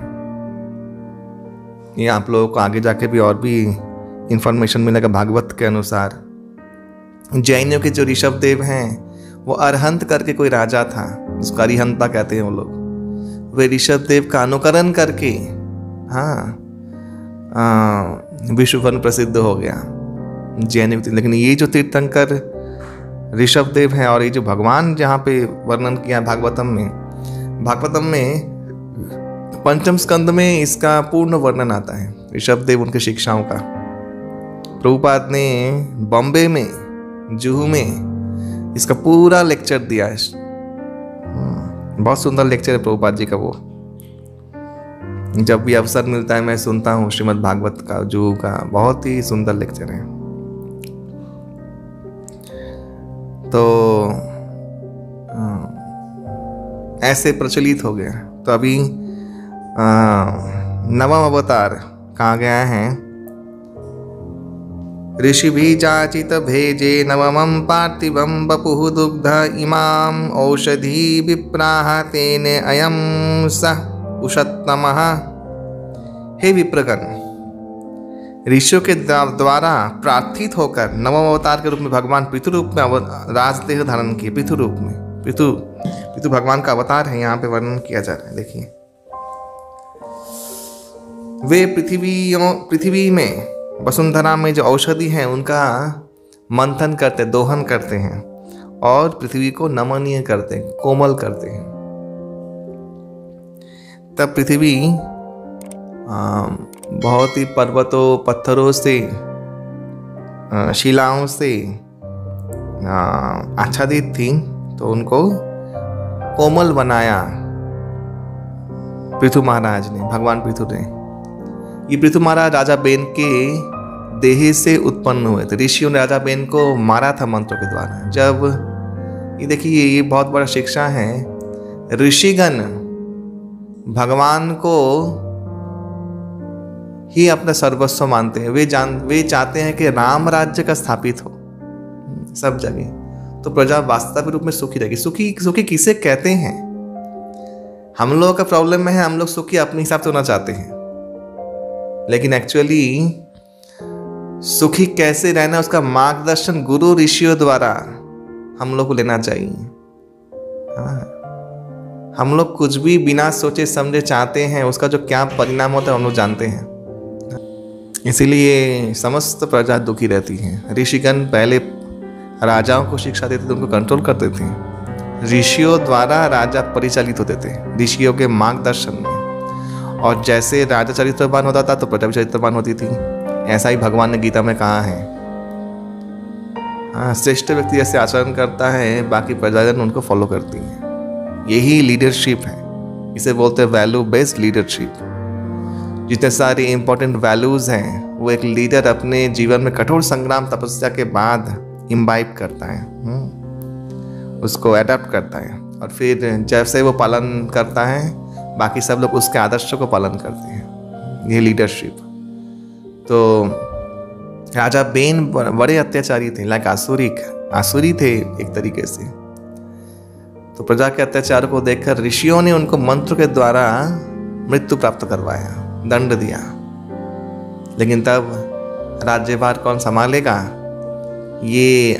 ये आप लोगों को आगे जाके भी और भी इंफॉर्मेशन मिलेगा। भागवत के अनुसार जैनियों के जो ऋषभदेव हैं वो अरहंत करके कोई राजा था, जिसको अरिहंता कहते हैं वो लोग। वे ऋषभदेव का अनुकरण करके विश्वभर प्रसिद्ध हो गया जैनियों। लेकिन ये जो तीर्थंकर ऋषभदेव हैं और ये जो भगवान जहाँ पे वर्णन किया भागवतम में पंचम स्कंद में इसका पूर्ण वर्णन आता है, ऋषभदेव उनके शिक्षाओं का। प्रभुपाद ने बॉम्बे में जुहू में इसका पूरा लेक्चर दिया है। बहुत सुंदर लेक्चर है प्रभुपाद जी का। वो जब भी अवसर मिलता है मैं सुनता हूँ श्रीमद् भागवत का, जुहू का। बहुत ही सुंदर लेक्चर है। तो ऐसे प्रचलित हो गया। तो अभी नवम अवतार कहाँ गया है? ऋषि भी जाचित भेजे नवमं पार्थिवं बपुः दुग्ध इमाम औषधि विप्राह तेने अयम सह उषत्तमः। हे विप्रगण, ऋषियों के द्वारा प्रार्थित होकर नवम अवतार के रूप में भगवान पृथु रूप में राजदेह धारण किए। पृथु रूप में, पृथु भगवान का अवतार है, यहाँ पे वर्णन किया जा रहा है। देखिए, वे पृथ्वी में वसुंधरा में जो औषधि हैं उनका मंथन करते, दोहन करते हैं और पृथ्वी को नमनीय करते हैं, कोमल करते हैं। तब पृथ्वी बहुत ही पर्वतों, पत्थरों से, शिलाओं से आच्छादित थी, तो उनको कोमल बनाया पृथु महाराज ने, भगवान पृथु ने। ये पृथु महाराज राजा बेन के देह से उत्पन्न हुए थे। ऋषियों ने राजा बेन को मारा था मंत्रों के द्वारा। जब ये देखिए, ये बहुत बड़ा शिक्षा है। ऋषिगण भगवान को ही अपना सर्वस्व मानते हैं। वे चाहते हैं कि राम राज्य का स्थापित हो सब जगह, तो प्रजा वास्तविक रूप में सुखी रहेगी। सुखी किसे कहते हैं? हम लोगों का प्रॉब्लम में है, हम लोग सुखी अपने हिसाब से होना चाहते हैं, लेकिन एक्चुअली सुखी कैसे रहना उसका मार्गदर्शन गुरु ऋषियों द्वारा हम लोग को लेना चाहिए। हम लोग कुछ भी बिना सोचे समझे चाहते हैं, उसका जो क्या परिणाम होता है हम लोग जानते हैं। इसीलिए समस्त प्रजा दुखी रहती है। ऋषिगण पहले राजाओं को शिक्षा देते थे, उनको कंट्रोल करते थे। ऋषियों द्वारा राजा परिचालित होते थे, ऋषियों के मार्गदर्शन में। और जैसे राजा चरित्रवान होता था तो प्रजा भी चरित्रवान होती थी। ऐसा ही भगवान ने गीता में कहा है। श्रेष्ठ व्यक्ति जैसे आचरण करता है, बाकी प्रजाजन उनको फॉलो करती है। यही लीडरशिप है, इसे बोलते हैं वैल्यू बेस्ड लीडरशिप। जितने सारे इंपॉर्टेंट वैल्यूज हैं वो एक लीडर अपने जीवन में कठोर संग्राम तपस्या के बाद इम्बाइब करता है, उसको अडॉप्ट करता है, और फिर जैसे वो पालन करता है बाकी सब लोग उसके आदर्शों को पालन करते हैं। ये लीडरशिप। तो राजा बेन बड़े अत्याचारी थे, लाइक आसुरी थे एक तरीके से। तो प्रजा के अत्याचार को देखकर ऋषियों ने उनको मंत्र के द्वारा मृत्यु प्राप्त करवाया, दंड दिया। लेकिन तब राज्यभार कौन संभालेगा, ये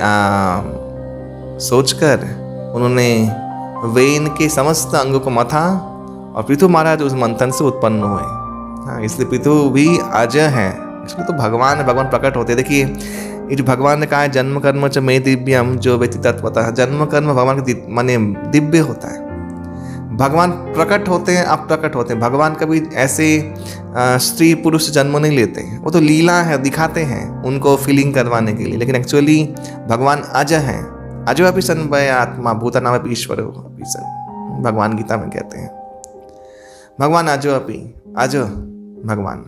सोचकर उन्होंने वेन के समस्त अंगों को मथा और पृथु महाराज उस मंथन से उत्पन्न हुए। हाँ, इसलिए पृथु भी अजय है, इसलिए तो भगवान है, भगवान प्रकट होते हैं। देखिए ये जो भगवान ने कहा है जन्म कर्म च मे दिव्यम जो व्यक्ति तत्वतः, जन्म कर्म भगवान के माने दिव्य होता है। भगवान प्रकट होते हैं, अब प्रकट होते हैं। भगवान कभी ऐसे स्त्री पुरुष जन्म नहीं लेते हैं, वो तो लीला है, दिखाते हैं उनको फीलिंग करवाने के लिए। लेकिन एक्चुअली भगवान अज हैं, अजो अपि सन वै आत्मा भूता नाम अपि ईश्वरो अपि सन, भगवान गीता में कहते हैं। भगवान अजो अपि, अजो भगवान।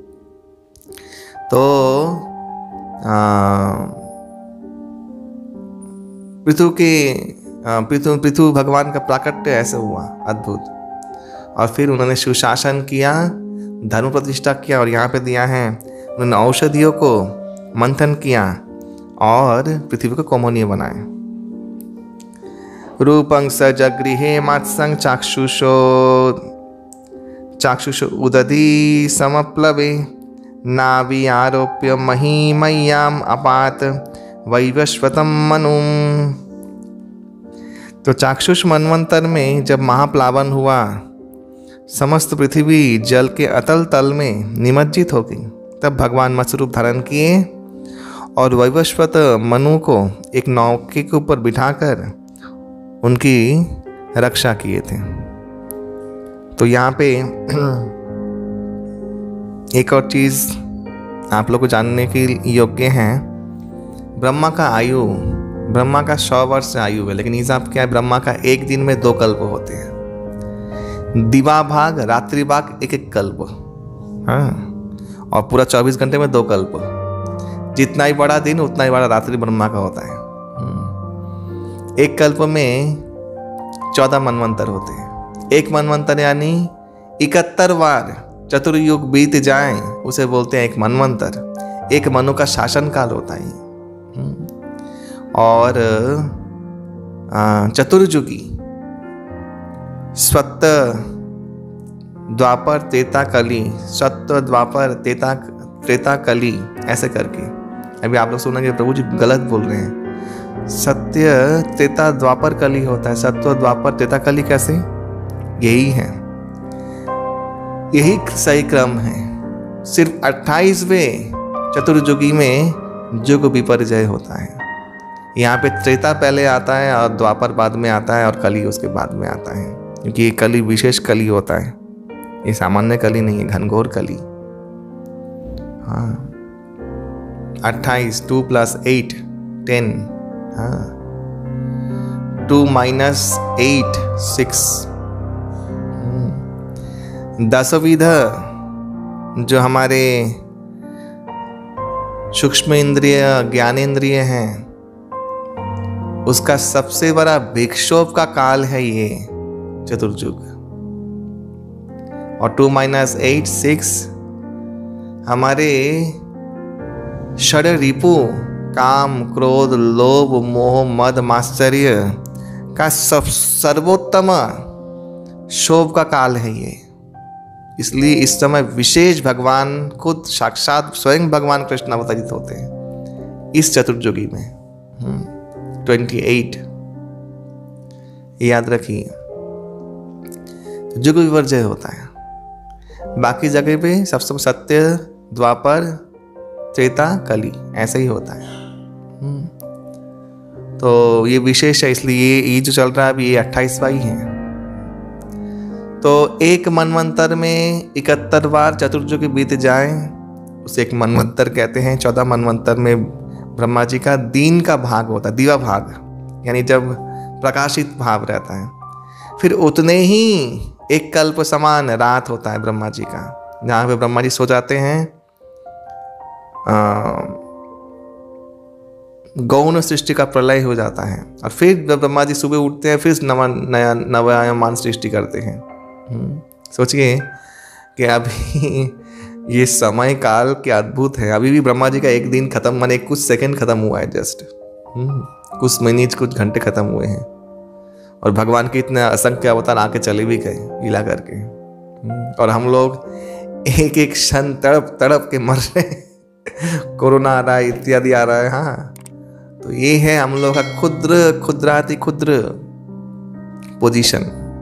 तो पृथु भगवान का प्राकट्य ऐसे हुआ अद्भुत। और फिर उन्होंने सुशासन किया, धर्म प्रतिष्ठा किया, और यहाँ पे दिया है उन्होंने औषधियों को मंथन किया और पृथ्वी को कोमोनीय बनाए। रूपं स जगृहे मात्संग चाक्षुषो उदधी समप्लवे नाभि आरोप्य महिमय्याम अपात वैवस्वतम मनु। तो चाक्षुष मनवंतर में जब महाप्लावन हुआ, समस्त पृथ्वी जल के अतल तल में निमज्जित हो गई, तब भगवान मत्स्य रूप धारण किए और वैवस्वत मनु को एक नौके के ऊपर बिठाकर उनकी रक्षा किए थे। तो यहाँ पे एक और चीज आप लोग को जानने के योग्य है, ब्रह्मा का 100 वर्ष आयु है, लेकिन हिसाब क्या है, ब्रह्मा का एक दिन में 2 कल्प होते हैं। दिवा भाग रात्रि भाग एक कल्प, हाँ, और पूरा 24 घंटे में 2 कल्प। जितना ही बड़ा दिन उतना ही बड़ा रात्रि ब्रह्मा का होता है। एक कल्प में 14 मनवंतर होते हैं। एक मनवंतर यानी 71 बार चतुर्युग बीत जाए उसे बोलते हैं एक मनवंतर। एक मनु का शासन काल होता है। और चतुर्युगी सत्य द्वापर त्रेता कली, सत्य द्वापर त्रेता कली, ऐसे करके। अभी आप लोग सुनेंगे प्रभु जी गलत बोल रहे हैं। सत्य त्रेता द्वापर कली होता है, सत्य द्वापर त्रेता कली कैसे? यही है, यही सही क्रम है। सिर्फ 28वें चतुर्युगी में युग विपर्जय होता है। यहाँ पे त्रेता पहले आता है और द्वापर बाद में आता है और कली उसके बाद में आता है, क्योंकि ये कली विशेष कली होता है, ये सामान्य कली नहीं है, घनघोर कली। हाँ, 28, 2 + 8 10, हाँ, 2 - 8 6, 10 विध जो हमारे सूक्ष्म इंद्रिय ज्ञानेंद्रिय हैं, उसका सबसे बड़ा विक्षोभ का काल है ये चतुर्युग। और 2 - 8 6 हमारे षड रिपु काम क्रोध लोभ मोह मद मात्सर्य का सर्वोत्तम शोभ का काल है ये। इसलिए इस समय विशेष भगवान खुद साक्षात स्वयं भगवान कृष्ण अवतरित होते हैं इस चतुर्युगी में। 28 याद रखिए, युग विपर्जय होता है। बाकी जगह पे सबसे सत्य द्वापर त्रेता कली ऐसे ही होता है। तो ये विशेष है, इसलिए ये जो चल रहा है अभी ये 28वां ही है। तो एक मनवंतर में 71 बार चतुर्युग बीत जाए उसे एक मनवंतर कहते हैं। 14 मनवंतर में ब्रह्मा जी का दिन का भाग होता है, दिवा भाग, यानी जब प्रकाशित भाव रहता है। फिर उतने ही एक कल्प समान रात होता है ब्रह्मा जी का, जहाँ पे ब्रह्मा जी सो जाते हैं। गौण सृष्टि का प्रलय हो जाता है और फिर जब ब्रह्मा जी सुबह उठते हैं फिर नया नवायमान सृष्टि करते हैं। सोचिए कि अभी ये समय काल के अद्भुत है। अभी भी ब्रह्मा जी का एक दिन खत्म, माने कुछ सेकंड खत्म हुआ है जस्ट, कुछ मिनट कुछ घंटे खत्म हुए हैं, और भगवान के इतने असंख्य अवतार आके चले भी गए लीला करके। और हम लोग एक एक क्षण तड़प तड़प के मर रहे हैं। कोरोना आ रहा है, इत्यादि आ रहा है। हाँ, तो ये है हम लोग का क्षुद्राति क्षुद्र पोजीशन,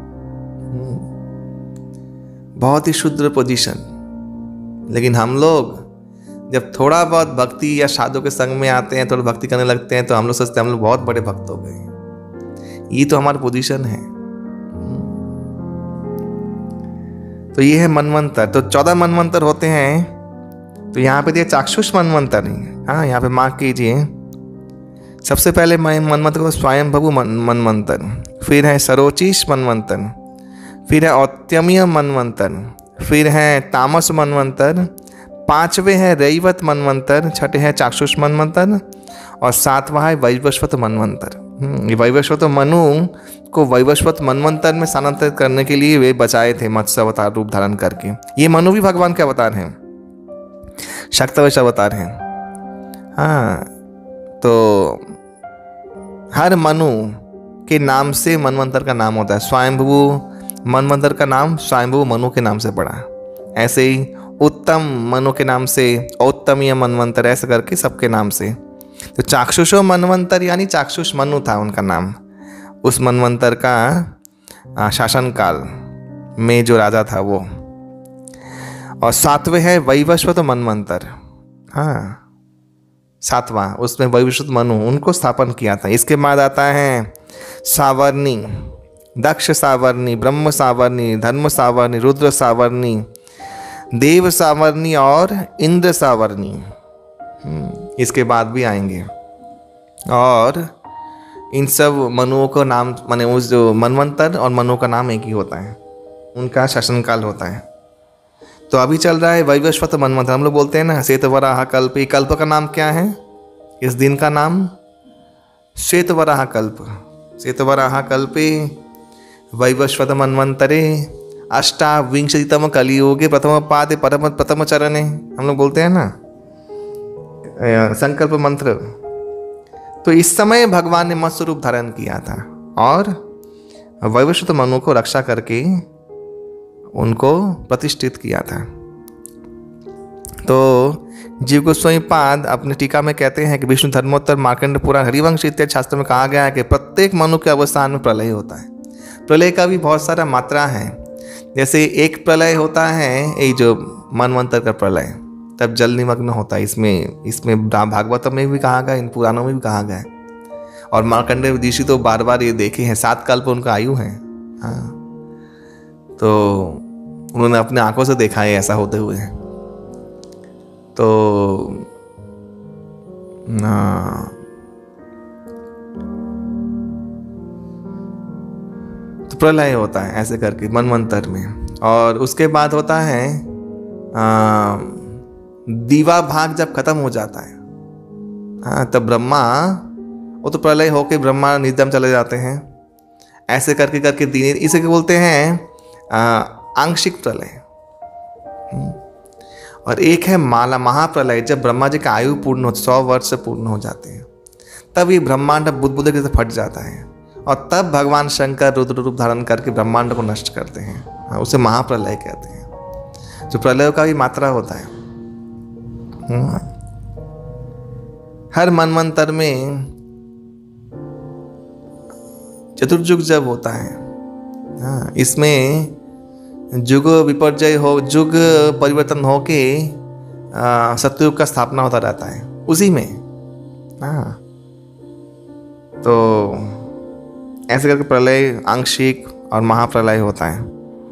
बहुत ही क्षुद्र पोजीशन। लेकिन हम लोग जब थोड़ा बहुत भक्ति या साधु के संग में आते हैं, थोड़ा भक्ति करने लगते हैं, तो हम लोग सोचते हैं हम लोग बहुत बड़े भक्त हो गए। ये तो हमारा पोजीशन है। तो ये है मनवंतर। तो 14 मनवंतर होते हैं। तो यहाँ पे दिया चाक्षुष मनवंतर नहीं। हाँ, यहाँ पे मार्क कीजिए। सबसे पहले मनवंतर को स्वयंभू मनवंतर, फिर है सरोचिष मनवंतर, फिर है औत्यमीय मनवंतर, फिर है तामस मनवंतर, 5वें है रैवत मनवंतर, 6ठे है चाक्षुष मनवंतर, और 7वां है वैवस्वत मनवंतर। ये वैवस्वत मनु को वैवस्वत मनवंतर में स्थानांतरित करने के लिए वे बचाए थे मत्स्य अवतार रूप धारण करके। ये मनु भी भगवान के अवतार हैं, शक्तवश अवतार हैं। हाँ, तो हर मनु के नाम से मनवंतर का नाम होता है। स्वयंभू मनवंतर का नाम स्वयंभू मनु के नाम से पड़ा। ऐसे ही उत्तम मनु के नाम से औत्तमीय मनवंतर, ऐसे करके सबके नाम से। तो चाक्षुषो मनवंतर यानी चाक्षुष मनु था उनका नाम। उस मनवंतर का शासन काल में जो राजा था वो। और 7वें है वैवस्वत मनवंतर। हाँ, 7वां, उसमें वैवस्वत मनु उनको स्थापन किया था। इसके बाद आता है सावर्णी, दक्ष सावर्णी, ब्रह्म सावर्णी, धर्म सावर्णी, रुद्र सावर्णी, देव सावर्णी और इंद्र सावर्णी। इसके बाद भी आएंगे। और इन सब मनुओं का नाम, माने उस जो मनवंतर और मनु का नाम एक ही होता है, उनका शासनकाल होता है। तो अभी चल रहा है वैवस्वत मनवंतर। हम लोग बोलते हैं ना श्वेतवराह कल्प। कल्प का नाम क्या है? इस दिन का नाम श्वेतवराह कल्प। श्वेतवराह कल्पे वैवस्वत मनवंतरे अष्टाविंशतितम कलियुगे प्रथम पादे प्रथम चरणे। हम लोग बोलते हैं ना संकल्प मंत्र। तो इस समय भगवान ने मत्स्य रूप धारण किया था और वैवस्वत मनु को रक्षा करके उनको प्रतिष्ठित किया था। तो जीव गोस्वामी पाद अपने टीका में कहते हैं कि विष्णु धर्मोत्तर मार्कंड पुराण हरिवंश इत्यादि शास्त्र में कहा गया है कि प्रत्येक मनु के अवस्थान में प्रलय होता है। प्रलय का भी बहुत सारा मात्रा है। जैसे एक प्रलय होता है ये जो मनवंतर का प्रलय, तब जल निमग्न होता है। इसमें भागवत में भी कहा गया, इन पुराणों में भी कहा गया है। और मार्कंडेय ऋषि तो बार बार ये देखे हैं, 7 कल्प उनका आयु है। हाँ, तो उन्होंने अपने आंखों से देखा है ऐसा होते हुए। तो प्रलय होता है ऐसे करके मनवंतर में। और उसके बाद होता है दीवा भाग जब खत्म हो जाता है, हाँ, तब ब्रह्मा, वो तो प्रलय होके ब्रह्मा निधन चले जाते हैं। ऐसे करके करके दिन, इसे क्या बोलते हैं आंशिक प्रलय। और एक है माला महाप्रलय, जब ब्रह्मा जी का आयु पूर्ण हो 100 वर्ष से पूर्ण हो जाते हैं, तब ये ब्रह्मांड बुदबुदे के फट जाता है। और तब भगवान शंकर रुद्र रूप धारण करके ब्रह्मांड को नष्ट करते हैं। हाँ, उसे महाप्रलय कहते हैं। जो प्रलय का भी मात्रा होता है। हर मनवंतर में चतुर्युग जब होता है, हाँ, इसमें युग विपर्जय हो, युग परिवर्तन हो के सतयुग का स्थापना होता रहता है उसी में। हाँ, तो ऐसे करके प्रलय, आंशिक और महाप्रलय होता है।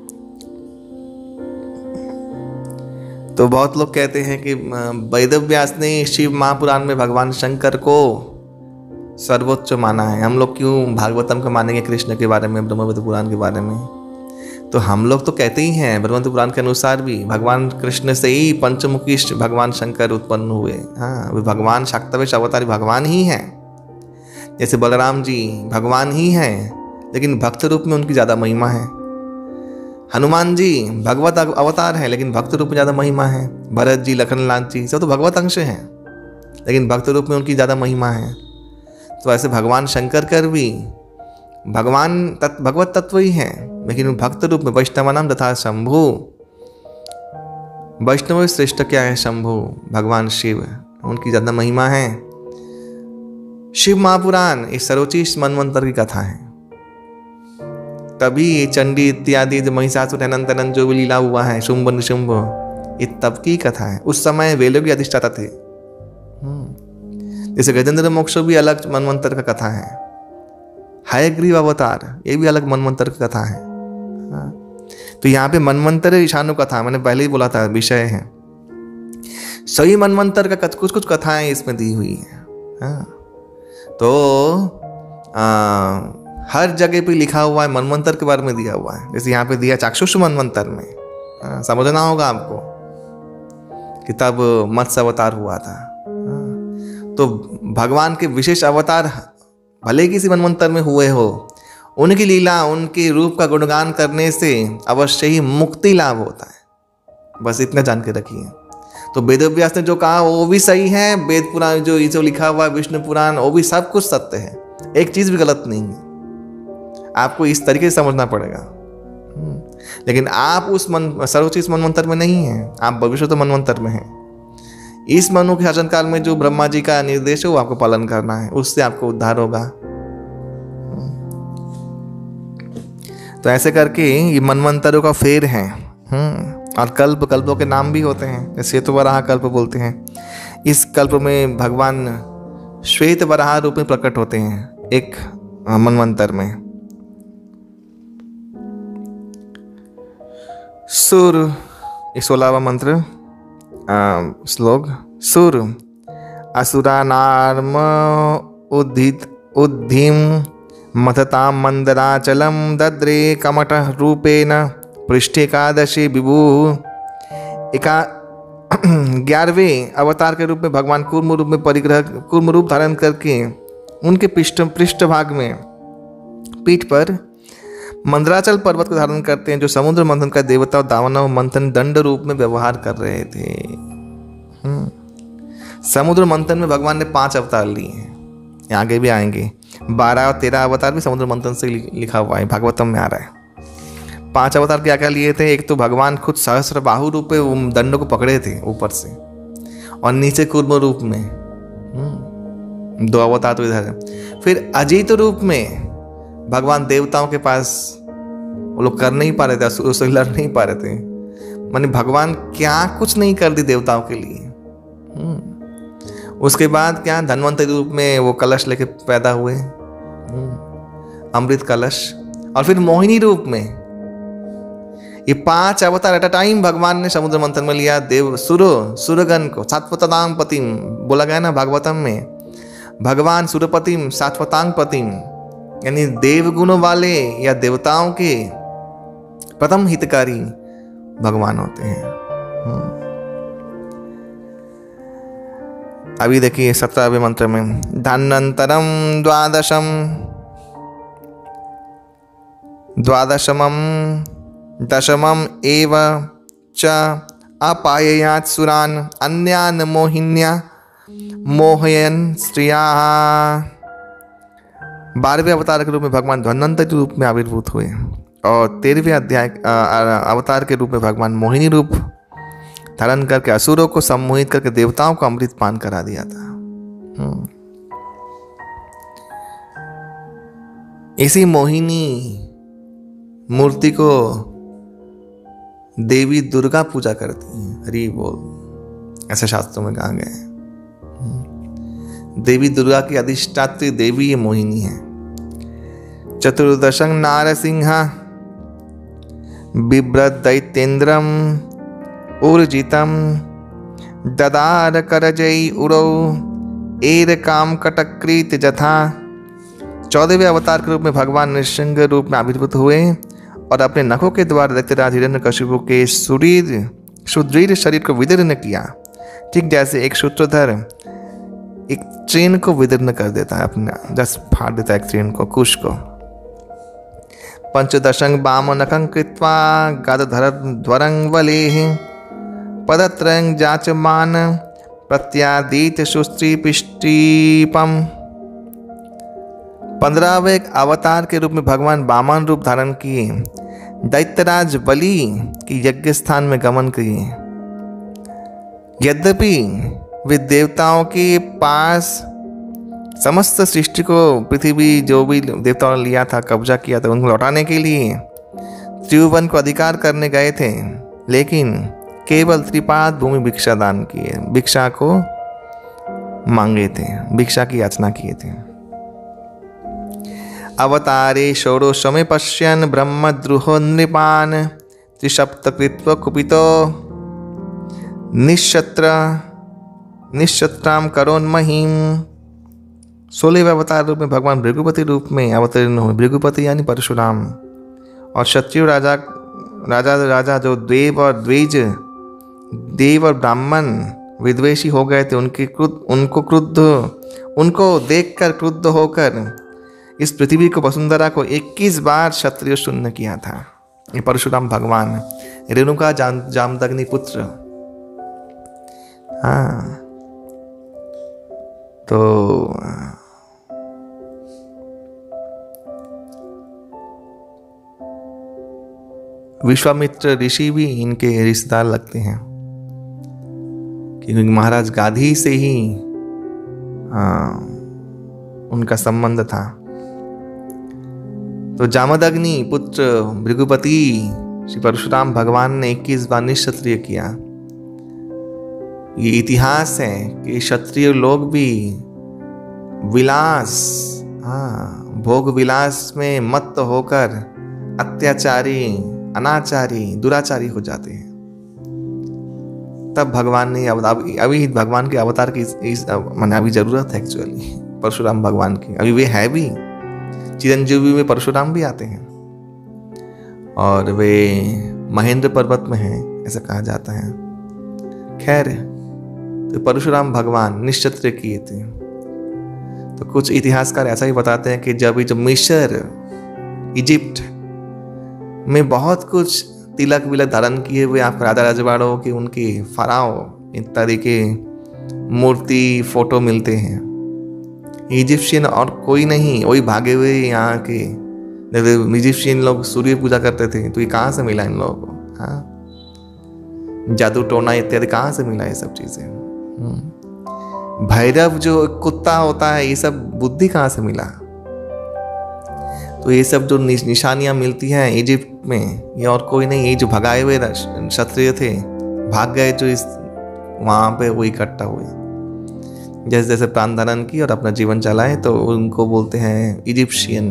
तो बहुत लोग कहते हैं कि वेदव्यास ने शिव महापुराण में भगवान शंकर को सर्वोच्च माना है। हम लोग क्यों भागवतम को मानेंगे कृष्ण के बारे में, ब्रह्मविद्या पुराण के बारे में? तो हम लोग तो कहते ही हैं ब्रह्मविद्या पुराण के अनुसार भी भगवान कृष्ण से ही पंचमुखी भगवान शंकर उत्पन्न हुए। हाँ, वे भगवान शाक्तवेश अवतारी भगवान ही हैं। जैसे बलराम जी भगवान ही हैं, लेकिन भक्त रूप में उनकी ज़्यादा महिमा है। हनुमान जी भगवत अवतार हैं लेकिन भक्त रूप में ज़्यादा महिमा है। भरत जी, लखनलाल जी सब तो भगवत अंश हैं लेकिन भक्त रूप में उनकी ज़्यादा महिमा है। तो ऐसे भगवान शंकर कर भी भगवत तत्व ही हैं लेकिन भक्त रूप में वैष्णवानाम तथा शंभु। वैष्णव श्रेष्ठ क्या है? शंभु, भगवान शिव, उनकी ज़्यादा महिमा है। शिव महापुराण इस सरोची मनवंतर की कथा है। तभी ये चंडी इत्यादि जो महिषासुर अनंत अनंत जो भी लीला हुआ है, शुंभ निशुंभ, ये तब की कथा है। उस समय वे लोग भी अधिष्ठाता थे। जैसे गजेंद्र मोक्ष भी अलग मनवंतर का कथा है। हयग्रीव अवतार ये भी अलग मनवंतर की कथा है। तो यहाँ पे मनवंतर ईशानु कथा मैंने पहले ही बोला था विषय है। सही मनवंतर का कुछ कुछ कथाएं इसमें दी हुई है। तो हर जगह पे लिखा हुआ है, मनवंतर के बारे में दिया हुआ है। जैसे यहाँ पे दिया चाक्षुष मनवंतर में, समझना होगा आपको कि तब मत्स्य अवतार हुआ था। तो भगवान के विशेष अवतार भले किसी मनवंतर में हुए हो, उनकी लीला उनके रूप का गुणगान करने से अवश्य ही मुक्ति लाभ होता है। बस इतना जान के रखिए। तो वेदव्यास ने जो कहा वो भी सही है। वेद पुराण जो लिखा हुआ है विष्णु पुराण, वो भी सब कुछ सत्य है, एक चीज भी गलत नहीं है। आपको इस तरीके से समझना पड़ेगा। लेकिन आप उस सर्वोच्च मनवंतर में नहीं हैं, आप भविष्य तो मनवंतर में हैं। इस मनु के शासन काल में जो ब्रह्मा जी का निर्देश है वो आपको पालन करना है, उससे आपको उद्धार होगा। तो ऐसे करके ये मनवंतरों का फेर है। और कल्पों के नाम भी होते हैं, जैसे तो वराह कल्प बोलते हैं। इस कल्प में भगवान श्वेत वराह रूप में प्रकट होते हैं एक मनवंतर में। सुर 16वां मंत्र श्लोक। सुर असुरानार्म उद्धिम मथतां मंदराचलम दद्रे कमठ रूपेण पृष्ठेकादशी विभु। 11वें अवतार के रूप में भगवान कूर्म रूप में कूर्म रूप धारण करके उनके पृष्ठ भाग में पीठ पर मंदराचल पर्वत को धारण करते हैं, जो समुद्र मंथन का देवता और दानव मंथन दंड रूप में व्यवहार कर रहे थे। समुद्र मंथन में भगवान ने 5 अवतार लिए हैं, आगे भी आएंगे। 12 और 13 अवतार भी समुद्र मंथन से लिखा हुआ है, भागवतम में आ रहा है। 5 अवतार क्या क्या लिए थे? एक तो भगवान खुद सहस्र बाहु रूप में दंड को पकड़े थे ऊपर से, और नीचे कूर्म रूप में 2 अवतार तो इधर है। फिर अजीत रूप में भगवान देवताओं के पास वो लोग कर नहीं पा रहे थे, उससे लड़ नहीं पा रहे थे। माने भगवान क्या कुछ नहीं कर दी देवताओं के लिए। उसके बाद क्या धन्वंतरी रूप में वो कलश लेके पैदा हुए, अमृत कलश। और फिर मोहिनी रूप में ये 5 अवतार एट अ टाइम भगवान ने समुद्र मंथन में लिया। देव सुरगण को सात्वतांग पतिम बोला गया ना भागवतम में। भगवान सुरपतिम सात्वतांग पतिम यानी देव गुणों वाले या देवताओं के प्रथम हितकारी भगवान होते हैं। अभी देखिए 17वें मंत्र में धन्वंतरम द्वादशमं दशमम एव च अपाययात् सुरान् अन्यान् मोहिन्या मोहयन् स्त्रियाः। 12वें अवतार के रूप में भगवान धन्वंतरी रूप में आविर्भूत हुए, और 13वें अवतार के रूप में भगवान मोहिनी रूप धारण करके असुरों को सम्मोहित करके देवताओं को अमृत पान करा दिया था। इसी मोहिनी मूर्ति को देवी दुर्गा पूजा करती हैं। हरि बोल, ऐसे शास्त्रों में कहा गया है। देवी दुर्गा की अधिष्ठात्री देवी ये मोहिनी है। चतुर्दशं नारसिंह बिभ्रत दैत्येन्द्रम ऊर्जितम ददार करजई उरौ एर काम कटक्रीत जथा। 14वें अवतार के रूप में भगवान नृसिंह रूप में आविर्भूत हुए और अपने नखों के द्वारा दैत्यराज हिरण्यकशिपु के सुदृढ़ शरीर को विदीर्ण किया, ठीक जैसे एक सूत्रधर एक ट्रेन को विदीर्ण कर देता है, अपना जस्ट फाड़ देता है एक ट्रेन को, कुश को। पंचदशं वामनकं कृत्वा गदधरध्वरं वलेः पदत्रयं जाचमान प्रत्यादित सुस्त्रीपिष्टीपम। 15वें अवतार के रूप में भगवान वामन रूप धारण किए, दैत्यराज बलि की यज्ञ स्थान में गमन किए। यद्यपि वे देवताओं के पास समस्त सृष्टि को, पृथ्वी जो भी देवताओं ने लिया था, कब्जा किया था, उनको लौटाने के लिए त्रिभुवन को अधिकार करने गए थे, लेकिन केवल त्रिपाद भूमि भिक्षा दान किए, भिक्षा को मांगे थे, भिक्षा की याचना किए थे। अवतारे षोडशमे पश्यन् ब्रह्मद्रुहो नृपान् त्रिसप्तकृत्व कुपितो निश्शत्राम करोन्महीम। 16वें अवतार रूप में भगवान भृगुपति रूप में अवतीर्ण हुए। भृगुपति यानी परशुराम। और क्षत्रिय राजा जो देव और ब्राह्मण विद्वेषी हो गए थे, उनको देखकर क्रुद्ध होकर इस पृथ्वी को, वसुंधरा को 21 बार क्षत्रिय शून्य किया था। ये परशुराम भगवान, रेणुका जामदग्नि पुत्र। हाँ, तो विश्वामित्र ऋषि भी इनके रिश्तेदार लगते हैं, क्योंकि महाराज गाधी से ही उनका संबंध था। तो जामदग्नि पुत्र भृगुपति श्री परशुराम भगवान ने 21 बार निक्षत्रिय किया। ये इतिहास है कि क्षत्रिय लोग भी विलास, भोग विलास में मत्त होकर अत्याचारी, अनाचारी, दुराचारी हो जाते हैं। तब भगवान ने अभी भगवान के अवतार की माने अभी जरूरत है एक्चुअली परशुराम भगवान की। अभी वे है भी, चिरंजीवी में परशुराम भी आते हैं और वे महेंद्र पर्वत में हैं, ऐसा कहा जाता है। खैर, तो परशुराम भगवान निश्चत्र किए थे। तो कुछ इतिहासकार ऐसा ही बताते हैं कि जब मिस्र, इजिप्ट में बहुत कुछ तिलक विलक धारण किए हुए आपको राजा रजवाड़ों के, उनके फराव इत्यादि के मूर्ति फोटो मिलते हैं। इजिप्शियन और कोई नहीं, वही भागे हुए यहाँ के इजिप्शियन लोग सूर्य पूजा करते थे। तो ये कहाँ से मिला इन लोगों को? हाँ, जादू टोना इत्यादि कहाँ से मिला ये सब चीजें? भैरव जो कुत्ता होता है, ये सब बुद्धि कहाँ से मिला? तो ये सब जो निशानियां मिलती हैं इजिप्ट में, ये और कोई नहीं, ये जो भगाए हुए क्षत्रिय थे, भाग गए जो इस वहाँ पे वो इकट्ठा हुए, जैसे जैसे प्राण धारण की और अपना जीवन चलाए, तो उनको बोलते हैं इजिप्शियन।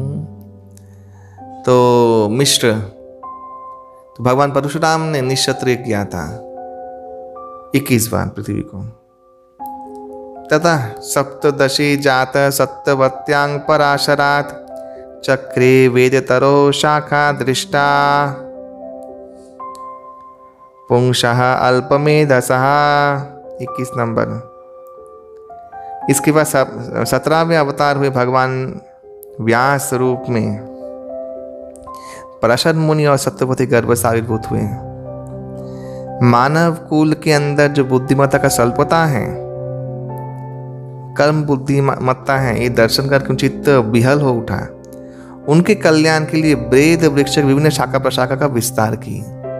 तो मिस्र, तो भगवान परशुराम ने निक्षत्रिय किया था 21 बार पृथ्वी को। तथा सप्तदशी जात सप्तवत्यांग पराशरात चक्रे वेदतरो शाखा दृष्टा पुंसः अल्पमेधसः। 21 नंबर। इसके बाद 17वें अवतार हुए भगवान व्यास रूप में पराशर मुनि और सत्यवती गर्भ से आविर्भूत हुए। मानव कुल के अंदर जो बुद्धिमत्ता का स्वल्पता है, कर्म बुद्धिमत्ता है, ये दर्शन करके चित्त विहल हो उठा। उनके कल्याण के लिए वेद वृक्ष विभिन्न शाखा प्रशाखा का विस्तार की।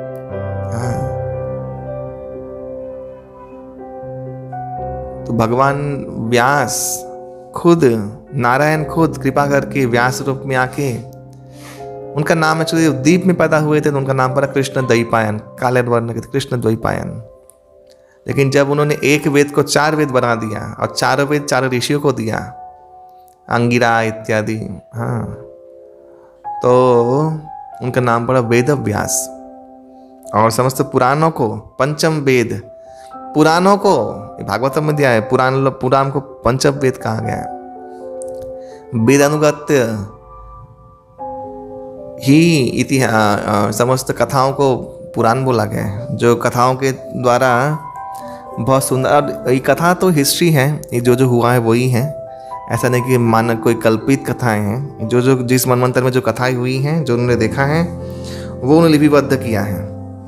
तो भगवान व्यास खुद, नारायण खुद कृपा करके व्यास रूप में आके, उनका नाम एक्चुअली द्वीप में पैदा हुए थे तो उनका नाम पड़ा कृष्ण द्वैपायन, काले वर्ण के कृष्ण द्वैपायन। लेकिन जब उन्होंने एक वेद को 4 वेद बना दिया और 4 वेद 4 ऋषियों को दिया, अंगिरा इत्यादि, हाँ, तो उनका नाम पड़ा वेद व्यास। और समस्त पुराणों को, पंचम वेद पुराणों को, भागवतम में दिया है, पुराण को पंचम वेद कहा गया है। वेदानुगत्य ही इतिहास, समस्त कथाओं को पुराण बोला गया है, जो कथाओं के द्वारा बहुत सुंदर। ये कथा तो हिस्ट्री है, ये जो हुआ है वही है, ऐसा नहीं कि मान कोई कल्पित कथाएं हैं, जो जिस मनवंतर में जो कथाएं हुई हैं, जो उन्होंने देखा है, वो उन्होंने लिपिबद्ध किया है।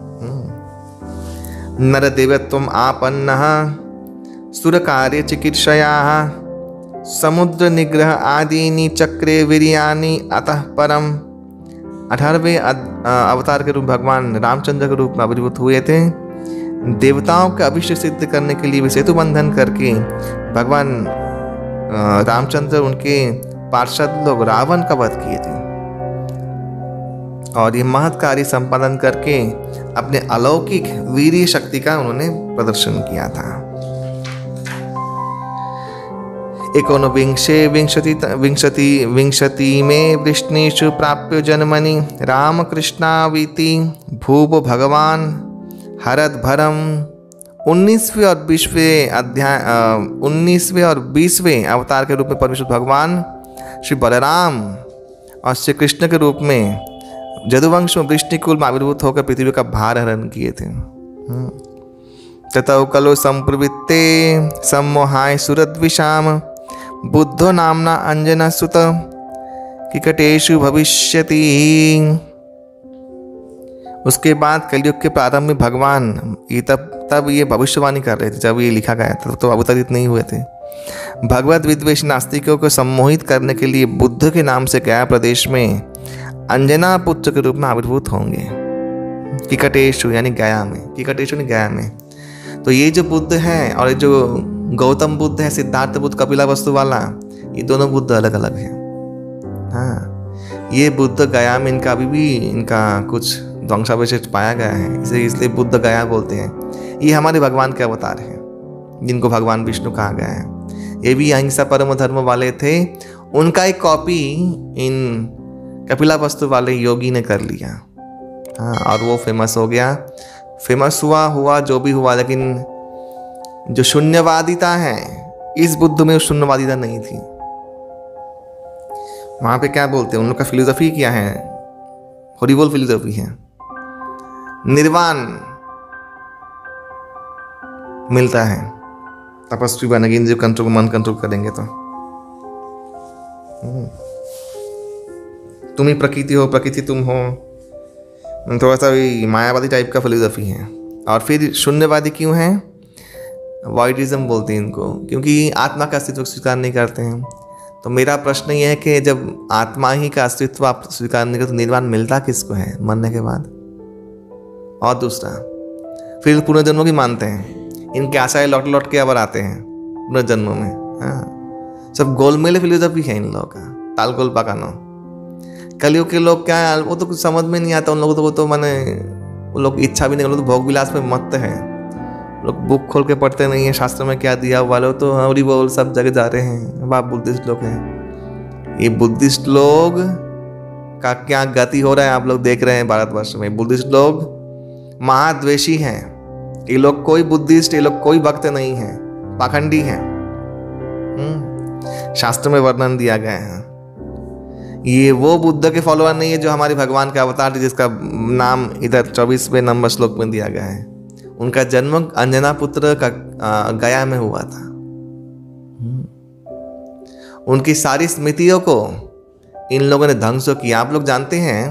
नरदेवत्वम आपन्नः सुर कार्य चिकित्सया समुद्र निग्रह आदीनि चक्रे वीर्यानि अतः परम। 18वें अवतार के रूप भगवान रामचंद्र के रूप में आविर्भूत हुए थे। देवताओं का अभिष्ट सिद्ध करने के लिए वे सेतु बंधन करके भगवान रामचंद्र उनके पार्षद लोग रावण का वध किए थे, और ये महत् कार्य संपादन करके अपने अलौकिक वीर्य शक्ति का उन्होंने प्रदर्शन किया था। एकोनविंशे विंशति में वृष्णेषु प्राप्य जन्मनि रामकृष्णावीति भूप भगवान हरद भरम। 19वें और 20वें अवतार के रूप में परमेश्वर भगवान श्री बलराम और श्री कृष्ण के रूप में जदुवंश में वृष्णिकुल में आविर्भूत होकर पृथ्वी का भार हरण किए थे। ततौ कलो संप्रवृत्ते सम्मोहाय सुरद्विषाम बुद्धो नामना अंजना सुत किकटेषु भविष्यति। उसके बाद कलयुग के प्रारंभ में भगवान ये तब ये भविष्यवाणी कर रहे थे, जब ये लिखा गया था तो अवतरित नहीं हुए थे। भगवत विद्वेष नास्तिकों को सम्मोहित करने के लिए बुद्ध के नाम से गया प्रदेश में अंजना पुत्र के रूप में आविर्भूत होंगे। किकटेशु यानी गया में, किकटेशु यानी गया में। तो ये जो बुद्ध है और ये जो गौतम बुद्ध है, सिद्धार्थ बुद्ध, कपिला वस्तु वाला, ये दोनों बुद्ध अलग अलग है। हाँ, ये बुद्ध गया में इनका अभी भी इनका कुछ ध्वंसावशेष पाया गया है, इसलिए बुद्ध गया बोलते हैं। ये हमारे भगवान के अवतार हैं जिनको भगवान विष्णु कहा गया है। ये भी अहिंसा परम धर्म वाले थे। उनका एक कॉपी इन कपिला वस्तु वाले योगी ने कर लिया। हाँ, और वो फेमस हो गया। फेमस हुआ जो भी हुआ, लेकिन जो शून्यवादिता है, इस बुद्ध में शून्यवादिता नहीं थी। वहां पे क्या बोलते हैं, उन लोग का फिलोसफी क्या है, हॉरिबल फिलोसफी है। निर्वाण मिलता है तपस्वी बनेंगे, जो मन कंट्रोल करेंगे तो। तुम ही प्रकृति हो, प्रकृति तुम हो। थोड़ा सा मायावादी टाइप का फिलोसफी है। और फिर शून्यवादी क्यों है? वॉइडिज्म बोलते हैं इनको, क्योंकि आत्मा का अस्तित्व स्वीकार नहीं करते हैं। तो मेरा प्रश्न यह है कि जब आत्मा ही का अस्तित्व आप स्वीकार नहीं करते तो निर्वाण मिलता किसको है मरने के बाद? और दूसरा, फिर पुनर्जन्म की मानते हैं। इनके आशाएं लौट लौट के अब आते हैं पुनर्जन्म में। हाँ, सब गोलमेल फिलोसफी है इन लोगों का, तालगोल पकानो। कलयुग के लोग क्या है, वो तो कुछ समझ में नहीं आता उन लोगों तो मैंने वो लोग इच्छा भी नहीं, वो तो भोग विलास में मत है। लोग बुक खोल के पढ़ते नहीं है, शास्त्र में क्या दिया हुआ, लोग तो हरी बोल सब जगह जा रहे हैं। बाप बुद्धिस्ट लोग हैं। ये बुद्धिस्ट लोग का क्या गति हो रहा है आप लोग देख रहे हैं भारतवर्ष में। बुद्धिस्ट लोग महाद्वेषी हैं। ये लोग कोई बुद्धिस्ट, ये लोग कोई भक्त नहीं है, पाखंडी हैं। शास्त्र में वर्णन दिया गया है। ये वो बुद्ध के फॉलोअर नहीं है जो हमारे भगवान का अवतार, जिसका नाम इधर 24वें नंबर श्लोक में दिया गया है। उनका जन्म अंजना पुत्र का गया में हुआ था। उनकी सारी स्मृतियों को इन लोगों ने ध्वंस किया। आप लोग जानते हैं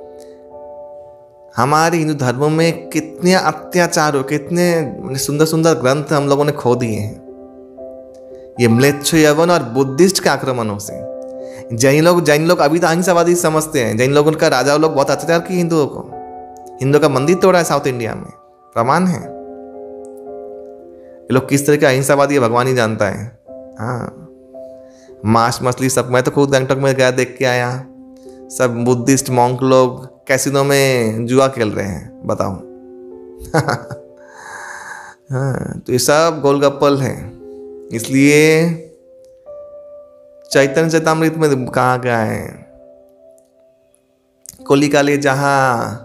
हमारे हिंदू धर्म में कितने अत्याचार हो, कितने सुंदर सुंदर ग्रंथ हम लोगों ने खो दिए हैं ये म्लेच्छ यवन और बुद्धिस्ट के आक्रमणों से। जैन लोग अभी तो अहिंसावादी समझते हैं। जैन लोगों का राजा लोग बहुत अत्याचार किए हिंदुओं को। हिंदुओं का मंदिर तोड़ा है साउथ इंडिया में, प्रमाण है। ये लोग किस तरह के अहिंसावादी है भगवान ही जानता है। हाँ, मांस मछली सब। मैं तो खुद गैंगटॉक में गया, देख के आया। सब बुद्धिस्ट मॉन्क लोग कैसीनो में जुआ खेल रहे हैं, बताओ। हाँ, तो ये सब गोलगप्पल है। इसलिए चैतन्य चैतामृत में कहा गया है, कलिकाले जहाँ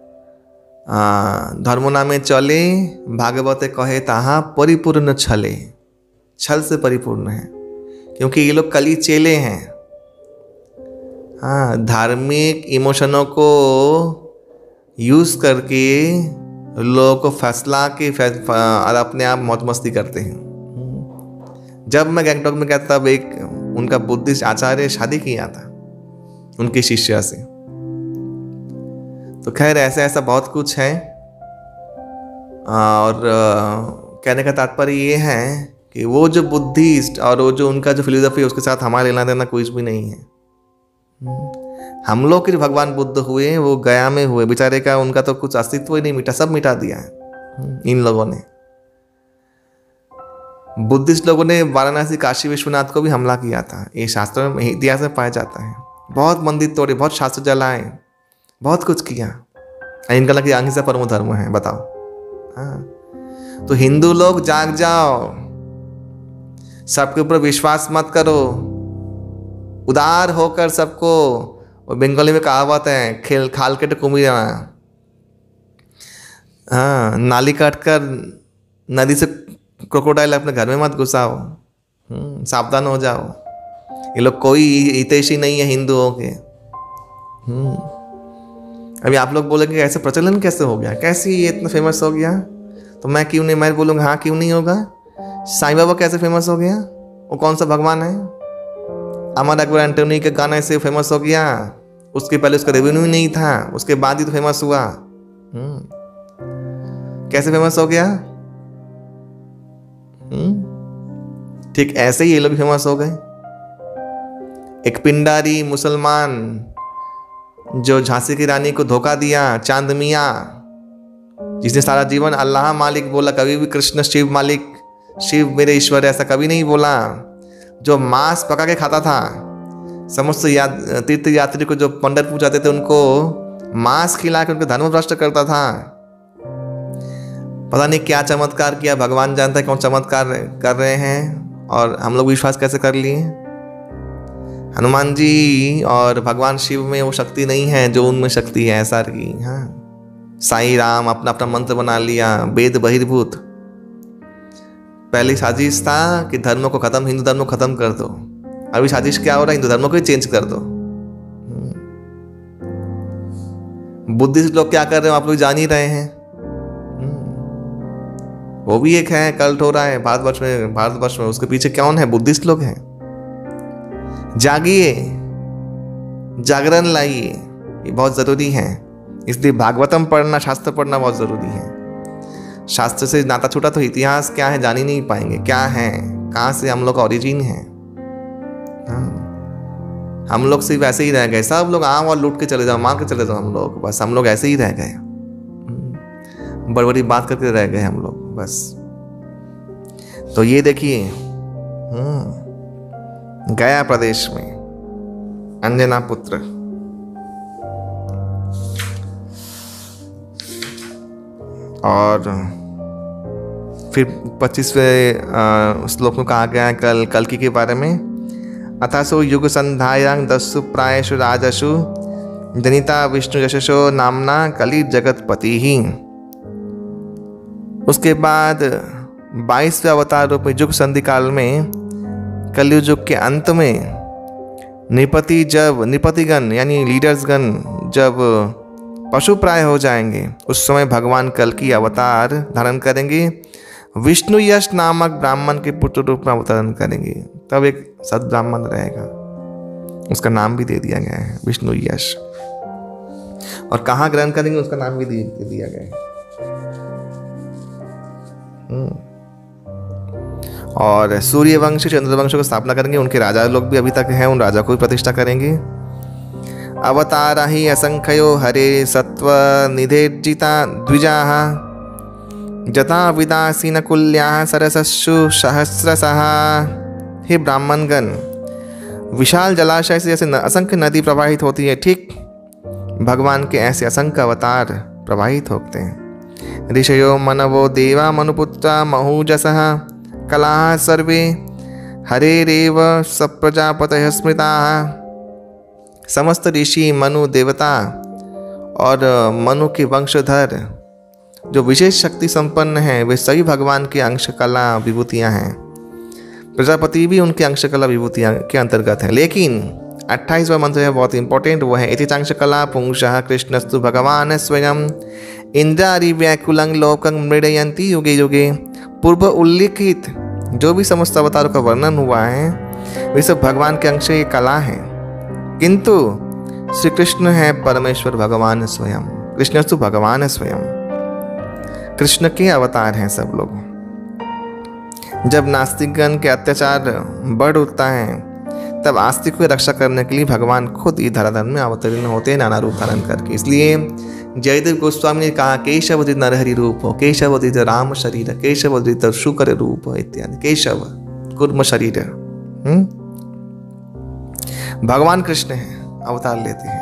धर्म नामे चले भागवते कहे तहाँ परिपूर्ण छले। छल से परिपूर्ण है, क्योंकि ये लोग कली चेले हैं। हाँ, धार्मिक इमोशनों को यूज करके लोगों को फैसला के और अपने आप मौज मस्ती करते हैं। जब मैं गैंगटॉक में गया तब एक उनका बुद्धिस्ट आचार्य शादी किया था उनके शिष्य से। तो खैर ऐसा बहुत कुछ है। और कहने का तात्पर्य ये है कि वो जो बुद्धिस्ट और वो जो उनका जो फिलोसफी है उसके साथ हमारा लेना देना कुछ भी नहीं है। हम लोग के भगवान बुद्ध हुए वो गया में हुए, बेचारे का उनका तो कुछ अस्तित्व ही नहीं मिटा, सब मिटा दिया है इन लोगों ने। बुद्धिस्ट लोगों ने वाराणसी काशी विश्वनाथ को भी हमला किया था, ये शास्त्रों में इतिहास में पाया जाता है। बहुत मंदिर तोड़े, बहुत शास्त्र जलाए, बहुत कुछ किया। इनका लगे अहिंसा परमो धर्म है, बताओ। हाँ, तो हिंदू लोग जाग जाओ, सबके ऊपर विश्वास मत करो, उदार होकर सबको, और बंगाली में कहावत है खेल खाल के कुमी जाना। हाँ, नाली काट कर नदी से क्रोकोडाइल अपने घर में मत घुसाओ, सावधान हो जाओ। ये लोग कोई हितैषी नहीं है हिंदुओं के। अभी आप लोग बोलेंगे ऐसे प्रचलन कैसे हो गया, कैसे ये इतना फेमस हो गया? तो मैं क्यों नहीं, मैं बोलूँगा हाँ क्यों नहीं होगा। साईं बाबा कैसे फेमस हो गया? वो कौन सा भगवान है? अमर अकबर एंटोनी के गाने से फेमस हो गया, उसके पहले उसका रेवेन्यू नहीं था, उसके बाद ही तो फेमस हुआ। कैसे फेमस हो गया? ठीक ऐसे ही ये लोग फेमस हो गए। एक पिंडारी मुसलमान जो झांसी की रानी को धोखा दिया, चांद मियां, जिसने सारा जीवन अल्लाह मालिक बोला, कभी भी कृष्ण शिव मालिक, शिव मेरे ईश्वर ऐसा कभी नहीं बोला, जो मांस पका के खाता था। समस्त तीर्थ यात्री को जो पंडरपुर जाते थे उनको मांस खिला के उनको धर्म भ्रष्ट करता था। पता नहीं क्या चमत्कार किया, भगवान जानता है कौन चमत्कार कर रहे हैं, और हम लोग विश्वास कैसे कर लिए। हनुमान जी और भगवान शिव में वो शक्ति नहीं है जो उनमें शक्ति है ऐसा की। हाँ, साईं राम अपना अपना मंत्र बना लिया, वेद बहिर्भूत। पहली साजिश था कि धर्म को खत्म, हिंदू धर्म को खत्म कर दो। अभी साजिश क्या हो रहा है, हिंदू धर्म को ही चेंज कर दो। बुद्धिस्ट लोग क्या कर रहे हो आप लोग जान ही रहे हैं। वो भी एक है, कल्ट हो रहा है भारतवर्ष में। उसके पीछे कौन है? बुद्धिस्ट लोग हैं। जागिए, जागरण लाइए, ये बहुत जरूरी है। इसलिए भागवतम पढ़ना, शास्त्र पढ़ना बहुत जरूरी है। शास्त्र से नाता छूटा तो इतिहास क्या है जान ही नहीं पाएंगे, क्या है, कहाँ से हम लोग का ओरिजिन है। हम लोग सिर्फ ऐसे ही रह गए, सब लोग आम और लूट के चले जाओ, मार के चले जाओ। हम लोग बस, हम लोग ऐसे ही रह गए, बड़ी बड़ी बात करके रह गए हम लोग बस। तो ये देखिए गया प्रदेश में अंजना पुत्र, और फिर 25वें श्लोक में कहा गया है कल्कि के बारे में। अथासो युग संध्यायां दस्सु प्रायेषु राजसु जनिता विष्णु यशसो नामना कलि जगतपति ही। उसके बाद 22वें अवतार रूप में युग संधि काल में, कलयुग युग के अंत में निपतिगण यानी लीडर्सगण जब पशु प्राय हो जाएंगे, उस समय भगवान कल्कि अवतार धारण करेंगे, विष्णु यश नामक ब्राह्मण के पुत्र रूप में अवतरण करेंगे। तब एक सद ब्राह्मण रहेगा, उसका नाम भी दे दिया गया है विष्णु यश। और कहाँ ग्रहण करेंगे उसका नाम भी दे दिया गया है। और सूर्यवंश चंद्रवंश को स्थापना करेंगे, उनके राजा लोग भी अभी तक हैं, उन राजा को भी प्रतिष्ठा करेंगे। अवतारा ही असंख्यो हरे सत्व निधेर्जिता द्विजाः जता विदासीन कुल्या सरसस्सु सहस्रशः। हे ब्राह्मणगण, विशाल जलाशय से जैसे असंख्य नदी प्रवाहित होती है, ठीक भगवान के ऐसे असंख्य अवतार प्रवाहित होते हैं। ऋषयो मनवो देवा मनुपुत्रा महूजसः कलाः सर्वे हरेरेव सप्रजापतयः स्मृताः। समस्त ऋषि, मनु, देवता और मनु के वंशधर जो विशेष शक्ति संपन्न हैं, वे सभी भगवान के अंश कला विभूतियाँ हैं। प्रजापति भी उनके अंश कला विभूतियाँ के अंतर्गत है। लेकिन 28वां मंत्र है बहुत इंपॉर्टेंट, वो है इति चांश कला पुंसः कृष्णस्तु भगवान स्वयं इंद्रारि व्याकुलं लोकं मृडयन्ति युगे युगे। पूर्व उल्लिखित जो भी समस्त अवतारों का वर्णन हुआ है, वे सब भगवान के अंश ये कला है, किंतु श्री कृष्ण है परमेश्वर भगवान स्वयं। कृष्ण तो भगवान है स्वयं, कृष्ण के अवतार हैं सब लोग। जब नास्तिकगण के अत्याचार बढ़ उठता है तब आस्तिक की रक्षा करने के लिए भगवान खुद ही धराधर में अवतीर्ण होते हैं नाना रूप धारण करके। इसलिए जयदेव गोस्वामी ने कहा केशवदित नरहरि रूप हो, केशवदित राम शरीर, केशवदित शुकर रूप इत्यादि। केशव कुर्म शरीर भगवान कृष्ण है, अवतार लेते हैं।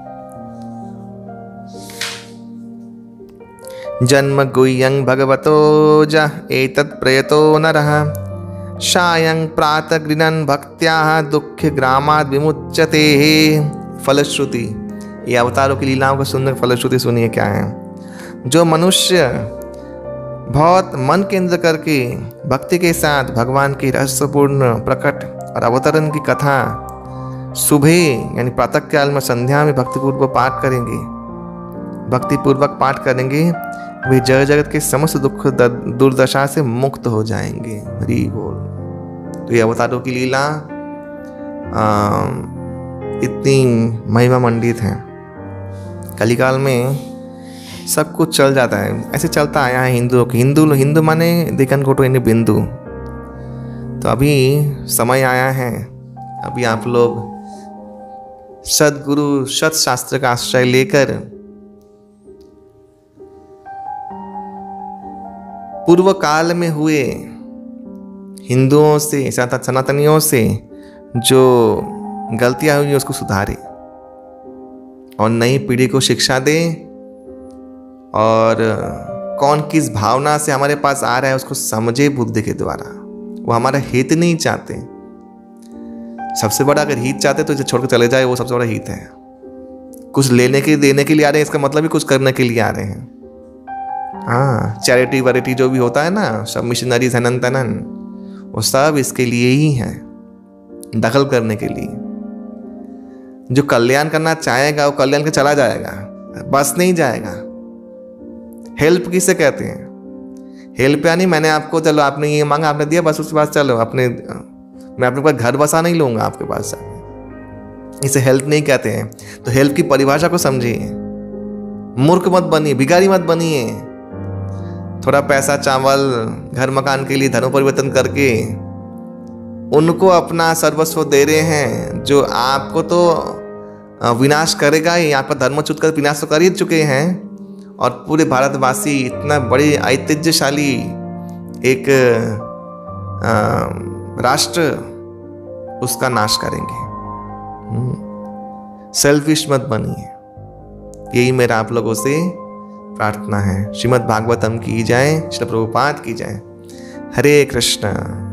जन्म गुह्यं भगवतो ज एतत् प्रयतो नरः सायं प्रातः गृह्णन् भक्त्या दुःख ग्रामाद् विमुच्यते। फलश्रुति, ये अवतारों की लीलाओं को सुनकर फलश्रुति सुनिए क्या है। जो मनुष्य बहुत मन केंद्र करके भक्ति के साथ भगवान की रहस्यपूर्ण प्रकट और अवतरण की कथा सुबह यानी प्रातःकाल में संध्या में भक्तिपूर्वक पाठ करेंगे, भक्तिपूर्वक पाठ करेंगे, वे जगत जगत के समस्त दुख दुर्दशा से मुक्त हो जाएंगे। हरि बोल। तो ये अवतारों की लीला इतनी महिमा मंडित है। कलिकाल में सब कुछ चल जाता है, ऐसे चलता आया है हिंदुओं की। हिंदू माने देखन गोटो यानी बिंदु। तो अभी समय आया है, अभी आप लोग सदगुरु सत्शास्त्र का आश्रय लेकर पूर्व काल में हुए हिंदुओं से, सनातनियों से जो गलतियां हुई उसको सुधारे और नई पीढ़ी को शिक्षा दे, और कौन किस भावना से हमारे पास आ रहा है उसको समझे बुद्धि के द्वारा। वो हमारा हित नहीं चाहते। सबसे बड़ा अगर हित चाहते तो इसे छोड़कर चले जाए, वो सबसे बड़ा हित है। कुछ लेने के देने के लिए आ रहे हैं, इसका मतलब भी कुछ करने के लिए आ रहे हैं। हाँ, चैरिटी वैरिटी जो भी होता है ना, सब मिशनरीज हनन तनन, वो सब इसके लिए ही है, दखल करने के लिए। जो कल्याण करना चाहेगा वो कल्याण के चला जाएगा, बस नहीं जाएगा। हेल्प किसे कहते हैं? हेल्प यानी मैंने आपको, चलो आपने ये मांगा, आपने दिया, बस उसके पास चलो अपने, मैं अपने पास घर बसा नहीं लूंगा आपके पास जाके, इसे हेल्प नहीं कहते हैं। तो हेल्प की परिभाषा को समझिए। मूर्ख मत बनिए, भिखारी मत बनिए। थोड़ा पैसा चावल घर मकान के लिए धर्म परिवर्तन करके उनको अपना सर्वस्व दे रहे हैं, जो आपको तो विनाश करेगा ही। आपका धर्मच्युत कर विनाश तो कर ही चुके हैं, और पूरे भारतवासी इतना बड़े ऐतिह्यशाली एक राष्ट्र, उसका नाश करेंगे। सेल्फिश मत बनिए, यही मेरा आप लोगों से प्रार्थना है। श्रीमद् भागवतम की जय, श्री प्रभुपाद की जय। हरे कृष्ण।